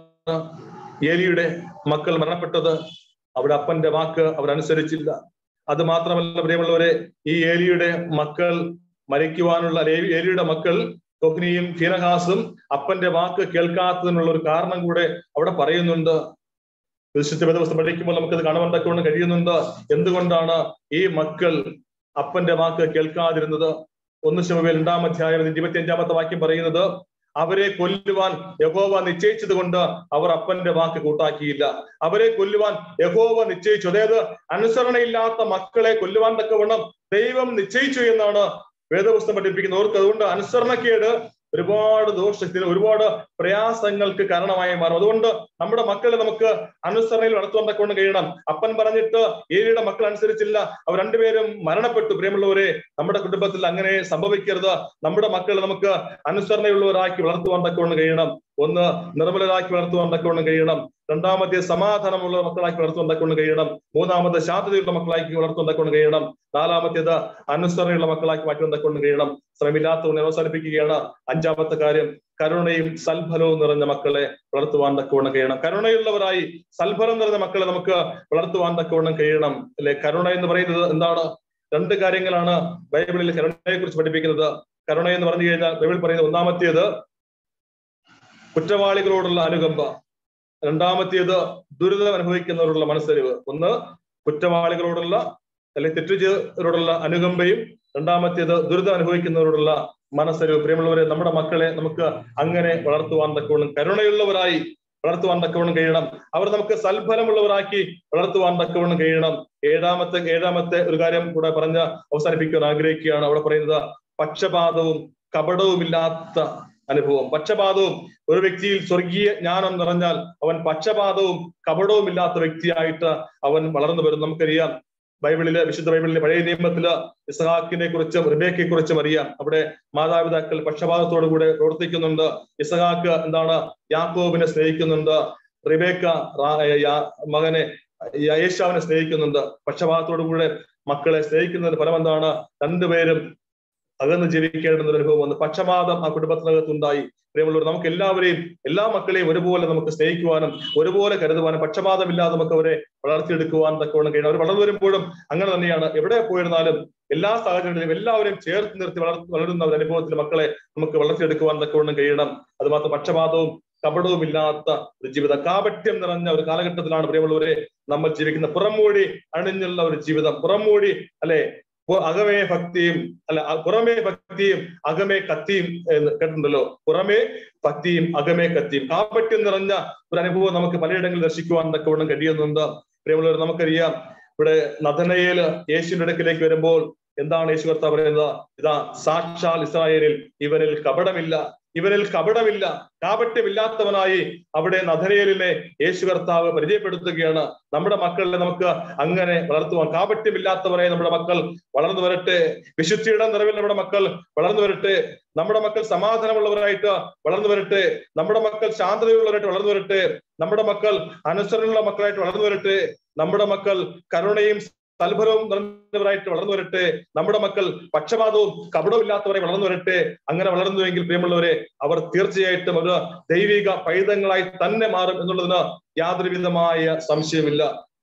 ഏലിയുടെ മക്കൾ മരണപ്പെട്ടത്? അവിടെ അപ്പന്റെ വാക്ക് അവരനുസരിച്ചില്ല. അത് മാത്രമല്ല പ്രിയമുള്ളവരെ, ഈ ഏലിയുടെ മക്കൾ മരിക്കുവാനുള്ള, ഏലിയുടെ മക്കൾ കൊഹ്നിയും ഫീനഹാസും അപ്പന്റെ വാക്ക് കേൾക്കാത്തതിനുള്ള ഒരു കാരണം കൂടെ അവിടെ പറയുന്നുണ്ട്. വിശുദ്ധ വേദപുസ്തകം പഠിക്കുമ്പോൾ നമുക്കത് കാണുവാൻ തക്കവണ്ണം കഴിയുന്നുണ്ട്. എന്തുകൊണ്ടാണ് ഈ മക്കൾ അപ്പന്റെ വാക്ക് കേൾക്കാതിരുന്നത്? 1 ശമൂവേൽ 2-ാം അധ്യായം 25-ാമത്തെ വാക്യം പറയുന്നത്, അവരെ കൊല്ലുവാൻ യഹോവ നിശ്ചയിച്ചത് കൊണ്ട് അവർ അപ്പന്റെ വാക്ക് കൂട്ടാക്കിയില്ല. അവരെ കൊല്ലുവാൻ യഹോവ നിശ്ചയിച്ചു, അതായത് അനുസരണയില്ലാത്ത മക്കളെ കൊല്ലുവാൻ തക്കവണ്ണം ദൈവം നിശ്ചയിച്ചു എന്നാണ് വേദപുസ്തകം പഠിപ്പിക്കുന്നത്. അവർക്ക് അതുകൊണ്ട് അനുസരണക്കേട് ഒരുപാട് ദോഷത്തിന്, ഒരുപാട് പ്രയാസങ്ങൾക്ക് കാരണമായി മാറും. അതുകൊണ്ട് നമ്മുടെ മക്കളെ നമുക്ക് അനുസരണയിൽ വളർത്തുവാൻ തക്കവണ്ണം കഴിയണം. അപ്പൻ പറഞ്ഞിട്ട് ഏലിയുടെ മക്കൾ അനുസരിച്ചില്ല, അവർ രണ്ടുപേരും മരണപ്പെട്ടു. പ്രിയമുള്ളവരെ, നമ്മുടെ കുടുംബത്തിൽ അങ്ങനെ സംഭവിക്കരുത്. നമ്മുടെ മക്കളെ നമുക്ക് അനുസരണയുള്ളവരാക്കി വളർത്തുവാൻ തക്കവണ്ണം കഴിയണം. ഒന്ന്, നിർമ്മലരാക്കി വളർത്തുവാൻ തക്കവണ്ണം കഴിയണം. രണ്ടാമത്തെ സമാധാനമുള്ള മക്കളാക്കി വളർത്തുവാൻ തക്കവണ്ണം കഴിയണം. മൂന്നാമത് ശാന്തതയുള്ള മക്കളാക്കി വളർത്തുവാൻ തക്കവണ്ണം കഴിയണം. നാലാമത്തേത് അനുസരണയുള്ള മക്കളാക്കി മാറ്റുവാൻ തക്കവണ്ണം കഴിയണം. ശ്രമമില്ലാത്തവനെ അവസാനിപ്പിക്കുകയാണ്. 5-ാമത്തെ കാര്യം, കരുണയും സൽഫലവും നിറഞ്ഞ മക്കളെ വളർത്തുവാൻ തക്കവണ്ണം കഴിയണം. കരുണയുള്ളവരായി സൽഫലം നിറഞ്ഞ മക്കളെ നമുക്ക് വളർത്തുവാൻ തക്കവണ്ണം കഴിയണം. അല്ലെ, കരുണ എന്ന് പറയുന്നത് എന്താണ്? 2 കാര്യങ്ങളാണ് ബൈബിളിൽ കരുണയെ കുറിച്ച് പഠിപ്പിക്കുന്നത്. കരുണ എന്ന് പറഞ്ഞു കഴിഞ്ഞാൽ ബൈബിൾ പറയുന്നത്, ഒന്നാമത്തേത് കുറ്റവാളികളോടുള്ള അനുകമ്പ, രണ്ടാമത്തേത് ദുരിതം അനുഭവിക്കുന്നവരോടുള്ള മനസ്സരിവ്. ഒന്ന്, കുറ്റവാളികളോടുള്ള അല്ലെങ്കിൽ തെറ്റുചെയ്തവരോടുള്ള അനുകമ്പയും, രണ്ടാമത്തേത് ദുരിതം അനുഭവിക്കുന്നവരോടുള്ള മനസ്സരിവ്. പ്രിയമുള്ളവരെ, നമ്മുടെ മക്കളെ നമുക്ക് അങ്ങനെ വളർത്തുവാൻ തക്കവണ്ണം, കരുണയുള്ളവരായി വളർത്തുവാൻ തക്കവണ്ണം കഴിയണം. അവർ നമുക്ക് സൽഫലമുള്ളവരാക്കി വളർത്തുവാൻ തക്കവണ്ണം കഴിയണം. ഏഴാമത്തെ ഒരു കാര്യം കൂടെ പറഞ്ഞ് അവസാനിപ്പിക്കാൻ ആഗ്രഹിക്കുകയാണ്. അവിടെ പറയുന്നത് പക്ഷപാതവും കപടവുമില്ലാത്ത അനുഭവം. പക്ഷപാതവും, ഒരു വ്യക്തിയിൽ സ്വർഗീയ ജ്ഞാനം നിറഞ്ഞാൽ അവൻ പക്ഷപാതവും കപടവുമില്ലാത്ത വ്യക്തിയായിട്ട് അവൻ വളർന്നു വരും. നമുക്കറിയാം, വിശുദ്ധ ബൈബിളിലെ പഴയ നിയമത്തില് ഇസഹാക്കിനെ കുറിച്ചും റിബേക്കയെ കുറിച്ചും അറിയാം. അവിടെ മാതാപിതാക്കൾ പക്ഷപാതത്തോടു കൂടെ പ്രവർത്തിക്കുന്നുണ്ട്. ഇസഹാക്ക് യാക്കോബിനെ സ്നേഹിക്കുന്നുണ്ട്. റിബേക്ക മകനെ യേശാവിനെ സ്നേഹിക്കുന്നുണ്ട്. പക്ഷപാതത്തോടു കൂടെ മക്കളെ സ്നേഹിക്കുന്നതിന് ഫലം എന്താണ്? രണ്ടുപേരും അകന്ന് ജീവിക്കേണ്ടുന്ന ഒരു അനുഭവം വന്നു. പക്ഷപാതം ആ കുടുംബത്തിനകത്തുണ്ടായി. പ്രിയമുള്ളവർ, നമുക്ക് എല്ലാവരെയും, എല്ലാ മക്കളെയും ഒരുപോലെ നമുക്ക് സ്നേഹിക്കുവാനും ഒരുപോലെ കരുതുവാനും പക്ഷപാതമില്ലാതെ നമുക്ക് അവരെ വളർത്തിയെടുക്കുവാൻ തക്കവണ്ണം കഴിയണം. അവർ വളർന്നു വരുമ്പോഴും അങ്ങനെ തന്നെയാണ്. എവിടെ പോയിരുന്നാലും എല്ലാ സാഹചര്യങ്ങളിലും എല്ലാവരെയും ചേർത്ത് നിർത്തി വളരുന്ന ഒരു അനുഭവത്തിൽ മക്കളെ നമുക്ക് വളർത്തിയെടുക്കുവാൻ തക്കവണ്ണം കഴിയണം. അതുമാത്രം പക്ഷപാതവും കപടവും ഇല്ലാത്ത ഒരു ജീവിതം, കാപട്യം നിറഞ്ഞ ഒരു കാലഘട്ടത്തിലാണ് പ്രിയമുള്ളവരെ നമ്മൾ ജീവിക്കുന്ന. പുറംമൂടി അണിഞ്ഞുള്ള ഒരു ജീവിതം, പുറംമൂടി അല്ലെ, അകമേ ഭക്തിയും പുറമേ ഭക്തിയും അകമേ കത്തിയും എന്ന് കേട്ടിട്ടുണ്ടല്ലോ. പുറമേ ഭക്തിയും അകമേ കത്തിയും, കാപട്യം നിറഞ്ഞ ഒരു അനുഭവം നമുക്ക് പലയിടങ്ങളിൽ ദർശിക്കുവാൻ തക്കവണ്ണം കഴിയുന്നുണ്ട്. പ്രിയമുള്ളവർ, നമുക്കറിയാം, ഇവിടെ നഥനയേൽ യേശുവിന്റെ അടുക്കിലേക്ക് വരുമ്പോൾ എന്താണ് യേശു കർത്താവ് പറയുന്നത്? ഇതാ സാക്ഷാൽ ഇസ്രായേലിൽ ഇവനിൽ കപടമില്ല, ഇവനിൽ കപടമില്ല, കാപട്യമില്ലാത്തവനായി അവിടെ നഥനയേലിനെ യേശു കർത്താവ് പരിചയപ്പെടുത്തുകയാണ്. നമ്മുടെ മക്കളെ നമുക്ക് അങ്ങനെ വളർത്തുവാൻ, കാപട്യമില്ലാത്തവരായി നമ്മുടെ മക്കൾ വളർന്നു വരട്ടെ. വിശുദ്ധിയുടെ നിറവിൽ നമ്മുടെ മക്കൾ വളർന്നു വരട്ടെ. നമ്മുടെ മക്കൾ സമാധാനമുള്ളവരായിട്ട് വളർന്നു വരട്ടെ. നമ്മുടെ മക്കൾ ശാന്തതയുള്ളവരായിട്ട് വളർന്നു വരട്ടെ. നമ്മുടെ മക്കൾ അനുസരണമുള്ള മക്കളായിട്ട് വളർന്നു വരട്ടെ. നമ്മുടെ മക്കൾ കരുണയും തൽഫലവും നിറഞ്ഞവരായിട്ട് വളർന്നു വരട്ടെ. നമ്മുടെ മക്കൾ പക്ഷപാതവും കപടവും ഇല്ലാത്തവരെ വളർന്നു വരട്ടെ. അങ്ങനെ വളർന്നുവെങ്കിൽ പ്രിയമുള്ളവരെ, അവർ തീർച്ചയായിട്ടും ഒരു ദൈവിക പൈതങ്ങളായി തന്നെ മാറും എന്നുള്ളതിന് യാതൊരു വിധമായ സംശയമില്ല.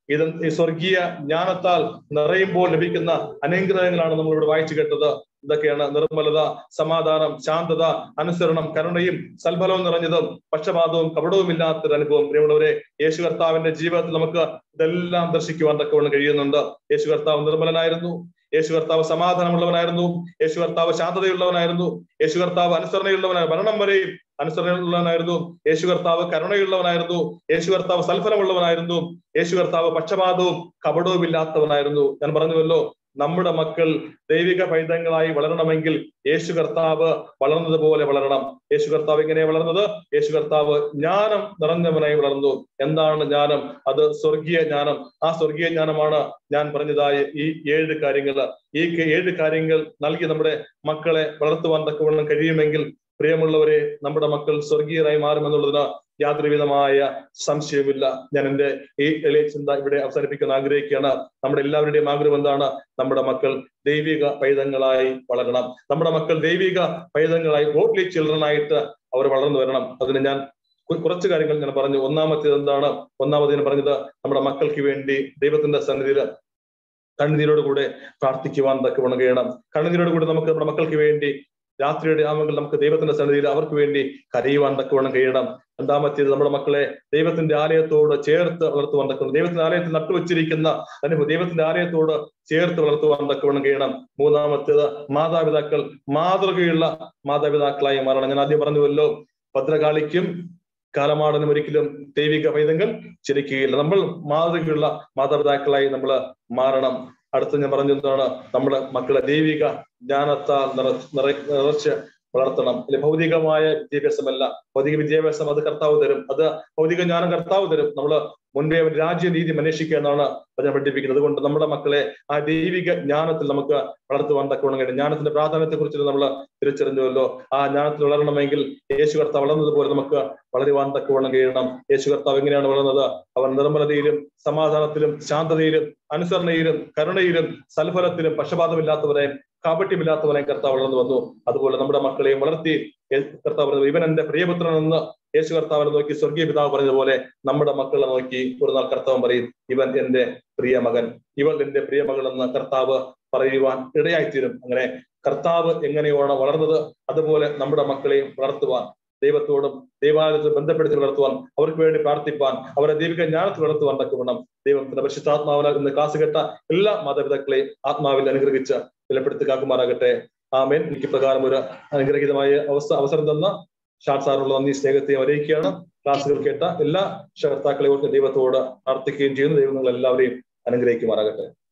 ഈ സ്വർഗീയ ജ്ഞാനത്താൽ നിറയുമ്പോൾ ലഭിക്കുന്ന അനുഗ്രഹങ്ങളാണ് നമ്മളിവിടെ വായിച്ചു കേട്ടത്. ഇതൊക്കെയാണ് നിർമ്മലത, സമാധാനം, ശാന്തത, അനുസരണം, കരുണയും സൽഫലവും നിറഞ്ഞതും പക്ഷപാതവും കപടവും ഇല്ലാത്തൊരു അനുഭവം. പ്രിയമുള്ളവരെ, യേശു കർത്താവിന്റെ ജീവിതത്തിൽ നമുക്ക് ഇതെല്ലാം ദർശിക്കുവാൻ തക്കവണ്ണം കഴിയുന്നുണ്ട്. യേശു കർത്താവ് നിർമ്മലനായിരുന്നു, യേശു കർത്താവ് സമാധാനമുള്ളവനായിരുന്നു, യേശു കർത്താവ് ശാന്തതയുള്ളവനായിരുന്നു, യേശു കർത്താവ് അനുസരണയുള്ളവനായിരുന്നു, മരണം വരെയും അനുസരണയുള്ളവനായിരുന്നു, യേശു കർത്താവ് കരുണയുള്ളവനായിരുന്നു, യേശു കർത്താവ് സൽഫലമുള്ളവനായിരുന്നു, യേശു കർത്താവ് പക്ഷപാതവും കപടവും ഇല്ലാത്തവനായിരുന്നു. ഞാൻ പറഞ്ഞുവല്ലോ, നമ്മുടെ മക്കൾ ദൈവിക പൈതങ്ങളായി വളരണമെങ്കിൽ യേശു കർത്താവ് വളർന്നതുപോലെ വളരണം. യേശു കർത്താവ് എങ്ങനെയാണ് വളർന്നത്? യേശു കർത്താവ് ജ്ഞാനം നിറഞ്ഞവനായി വളർന്നു. എന്താണ് ജ്ഞാനം? അത് സ്വർഗീയ ജ്ഞാനം. ആ സ്വർഗീയ ജ്ഞാനമാണ് ഞാൻ പറഞ്ഞതായ ഈ 7 കാര്യങ്ങൾ. ഈ 7 കാര്യങ്ങൾ നൽകി നമ്മുടെ മക്കളെ വളർത്തുവാൻ തക്കവണ്ണം കഴിയുമെങ്കിൽ പ്രിയമുള്ളവരെ, നമ്മുടെ മക്കൾ സ്വർഗീയരായി മാറുമെന്നുള്ളതിന് യാതൊരു വിധമായ സംശയമില്ല. ഞാൻ എൻ്റെ ഈ എളിയ ചിന്ത ഇവിടെ അവസാനിപ്പിക്കാൻ ആഗ്രഹിക്കുകയാണ്. നമ്മുടെ എല്ലാവരുടെയും ആഗ്രഹം എന്താണ്? നമ്മുടെ മക്കൾ ദൈവിക പൈതങ്ങളായി വളരണം. നമ്മുടെ മക്കൾ ദൈവിക പൈതങ്ങളായി ഗോഡ്ലി ചിൽഡ്രനായിട്ട് അവർ വളർന്നു വരണം. അതിന് ഞാൻ കുറച്ച് കാര്യങ്ങൾ ഞാൻ പറഞ്ഞു. ഒന്നാമത്തേത് എന്താണ്? ഒന്നാമത് ഞാൻ പറഞ്ഞത്, നമ്മുടെ മക്കൾക്ക് വേണ്ടി ദൈവത്തിന്റെ സന്നിധിയിൽ കണ്ണുനീരോടുകൂടെ പ്രാർത്ഥിക്കുവാൻ തക്കവണ്ണം കഴിയണം. കണ്ണുനീരോടുകൂടി നമുക്ക് നമ്മുടെ മക്കൾക്ക് വേണ്ടി രാത്രിയുടെ ആവുമെങ്കിൽ നമുക്ക് ദൈവത്തിന്റെ സന്നിധിയിൽ അവർക്ക് വേണ്ടി കരയുവാൻ തക്കവണ്ണം കഴിയണം. രണ്ടാമത്തേത്, നമ്മുടെ മക്കളെ ദൈവത്തിന്റെ ആലയത്തോട് ചേർത്ത് വളർത്തുവാൻ തക്കണം. ദൈവത്തിന്റെ ആലയത്തിൽ നട്ടുവച്ചിരിക്കുന്ന അനുഭവം ദൈവത്തിന്റെ ആലയത്തോട് ചേർത്ത് വളർത്തുവാൻ തക്കവണ്ണം കഴിയണം. മൂന്നാമത്തേത്, മാതാപിതാക്കൾ മാതൃകയുള്ള മാതാപിതാക്കളായി മാറണം. ഞാൻ ആദ്യം പറഞ്ഞുവല്ലോ, ഭദ്രകാളിക്കും കാലമാടനും ഒരിക്കലും ദൈവിക പൈതങ്ങൾ ജനിക്കുകയില്ല. നമ്മൾ മാതൃകയുള്ള മാതാപിതാക്കളായി നമ്മൾ മാറണം. അടുത്ത ഞാൻ പറഞ്ഞെന്താണ്? നമ്മുടെ മക്കളെ ദൈവിക ജ്ഞാനത്താൽ നിറച്ച് വളർത്തണം. അല്ലെ, ഭൗതികമായ വിദ്യാഭ്യാസമല്ല. ഭൗതിക വിദ്യാഭ്യാസം അത് കർത്താവ് തരും, അത് ഭൗതിക ജ്ഞാനം കർത്താവ് തരും. നമ്മൾ മുൻപേ രാജ്യനീതി അന്വേഷിക്കുക എന്നാണ് ഞാൻ പഠിപ്പിക്കുന്നത്. അതുകൊണ്ട് നമ്മുടെ മക്കളെ ആ ദൈവിക ജ്ഞാനത്തിൽ നമുക്ക് വളർത്തുവാൻ തക്കവണ്ണം കഴിയും. ജ്ഞാനത്തിന്റെ പ്രാധാന്യത്തെ കുറിച്ച് നമ്മൾ തിരിച്ചറിഞ്ഞുവല്ലോ. ആ ജ്ഞാനത്തിൽ വളരണമെങ്കിൽ യേശു കർത്താവ് വളർന്നതുപോലെ നമുക്ക് വളരുവാൻ തക്കവണ്ണം കഴിയണം. യേശു കർത്താവ് എങ്ങനെയാണ് വളർന്നത്? അവൻ നിർമ്മലതയിലും സമാധാനത്തിലും ശാന്തതയിലും അനുസരണയിലും കരുണയിലും സൽഫലത്തിലും പക്ഷപാതമില്ലാത്തവരെ കാപട്യമില്ലാത്തവനെ കർത്താവ് വളർന്നു വന്നു. അതുപോലെ നമ്മുടെ മക്കളെയും വളർത്തി കർത്താവ് പറഞ്ഞു, ഇവൻ എന്റെ പ്രിയപുത്രൻ എന്ന് യേശു കർത്താവിനെ നോക്കി സ്വർഗീയ പിതാവ് പറഞ്ഞതുപോലെ നമ്മുടെ മക്കളെ നോക്കി ഒരു നാൾ കർത്താവ് പറയും, ഇവൻ എന്റെ പ്രിയ മകൻ, ഇവൾ എന്റെ പ്രിയ മകൾ എന്ന് കർത്താവ് പറയുവാൻ ഇടയായിത്തീരും. അങ്ങനെ കർത്താവ് എങ്ങനെയാണ് വളർന്നത് അതുപോലെ നമ്മുടെ മക്കളെയും വളർത്തുവാൻ, ദൈവത്തോടും ദൈവാലയത്തിൽ ബന്ധപ്പെടുത്തി വളർത്തുവാൻ, അവർക്ക് വേണ്ടി പ്രാർത്ഥിപ്പാൻ, അവരെ ദൈവിക ജ്ഞാനത്തിൽ വളർത്തുവാൻ തക്കവണ്ണം ദൈവത്തിന്റെ പരിശുദ്ധാത്മാവിനാൽ ഇന്ന് ക്ലാസ് കേട്ട എല്ലാ മാതാപിതാക്കളെയും ആത്മാവിൽ അനുഗ്രഹിച്ച് വിലപ്പെടുത്തി കാക്കുമാറാകട്ടെ. ആമേൻ. എനിക്ക് പ്രകാരം ഒരു അനുഗ്രഹീതമായ അവസരം തന്ന ഷാഡ് സാറിനുള്ള നന്ദി സ്നേഹത്തെയും അറിയിക്കുകയാണ്. ക്ലാസ്സുകൾ കേട്ട എല്ലാ കർത്താക്കളെ ഓർത്ത് ദൈവത്തോട് പ്രാർത്ഥിക്കുകയും ചെയ്യുന്നു. ദൈവം നിങ്ങൾ എല്ലാവരെയും അനുഗ്രഹിക്കുമാറാകട്ടെ.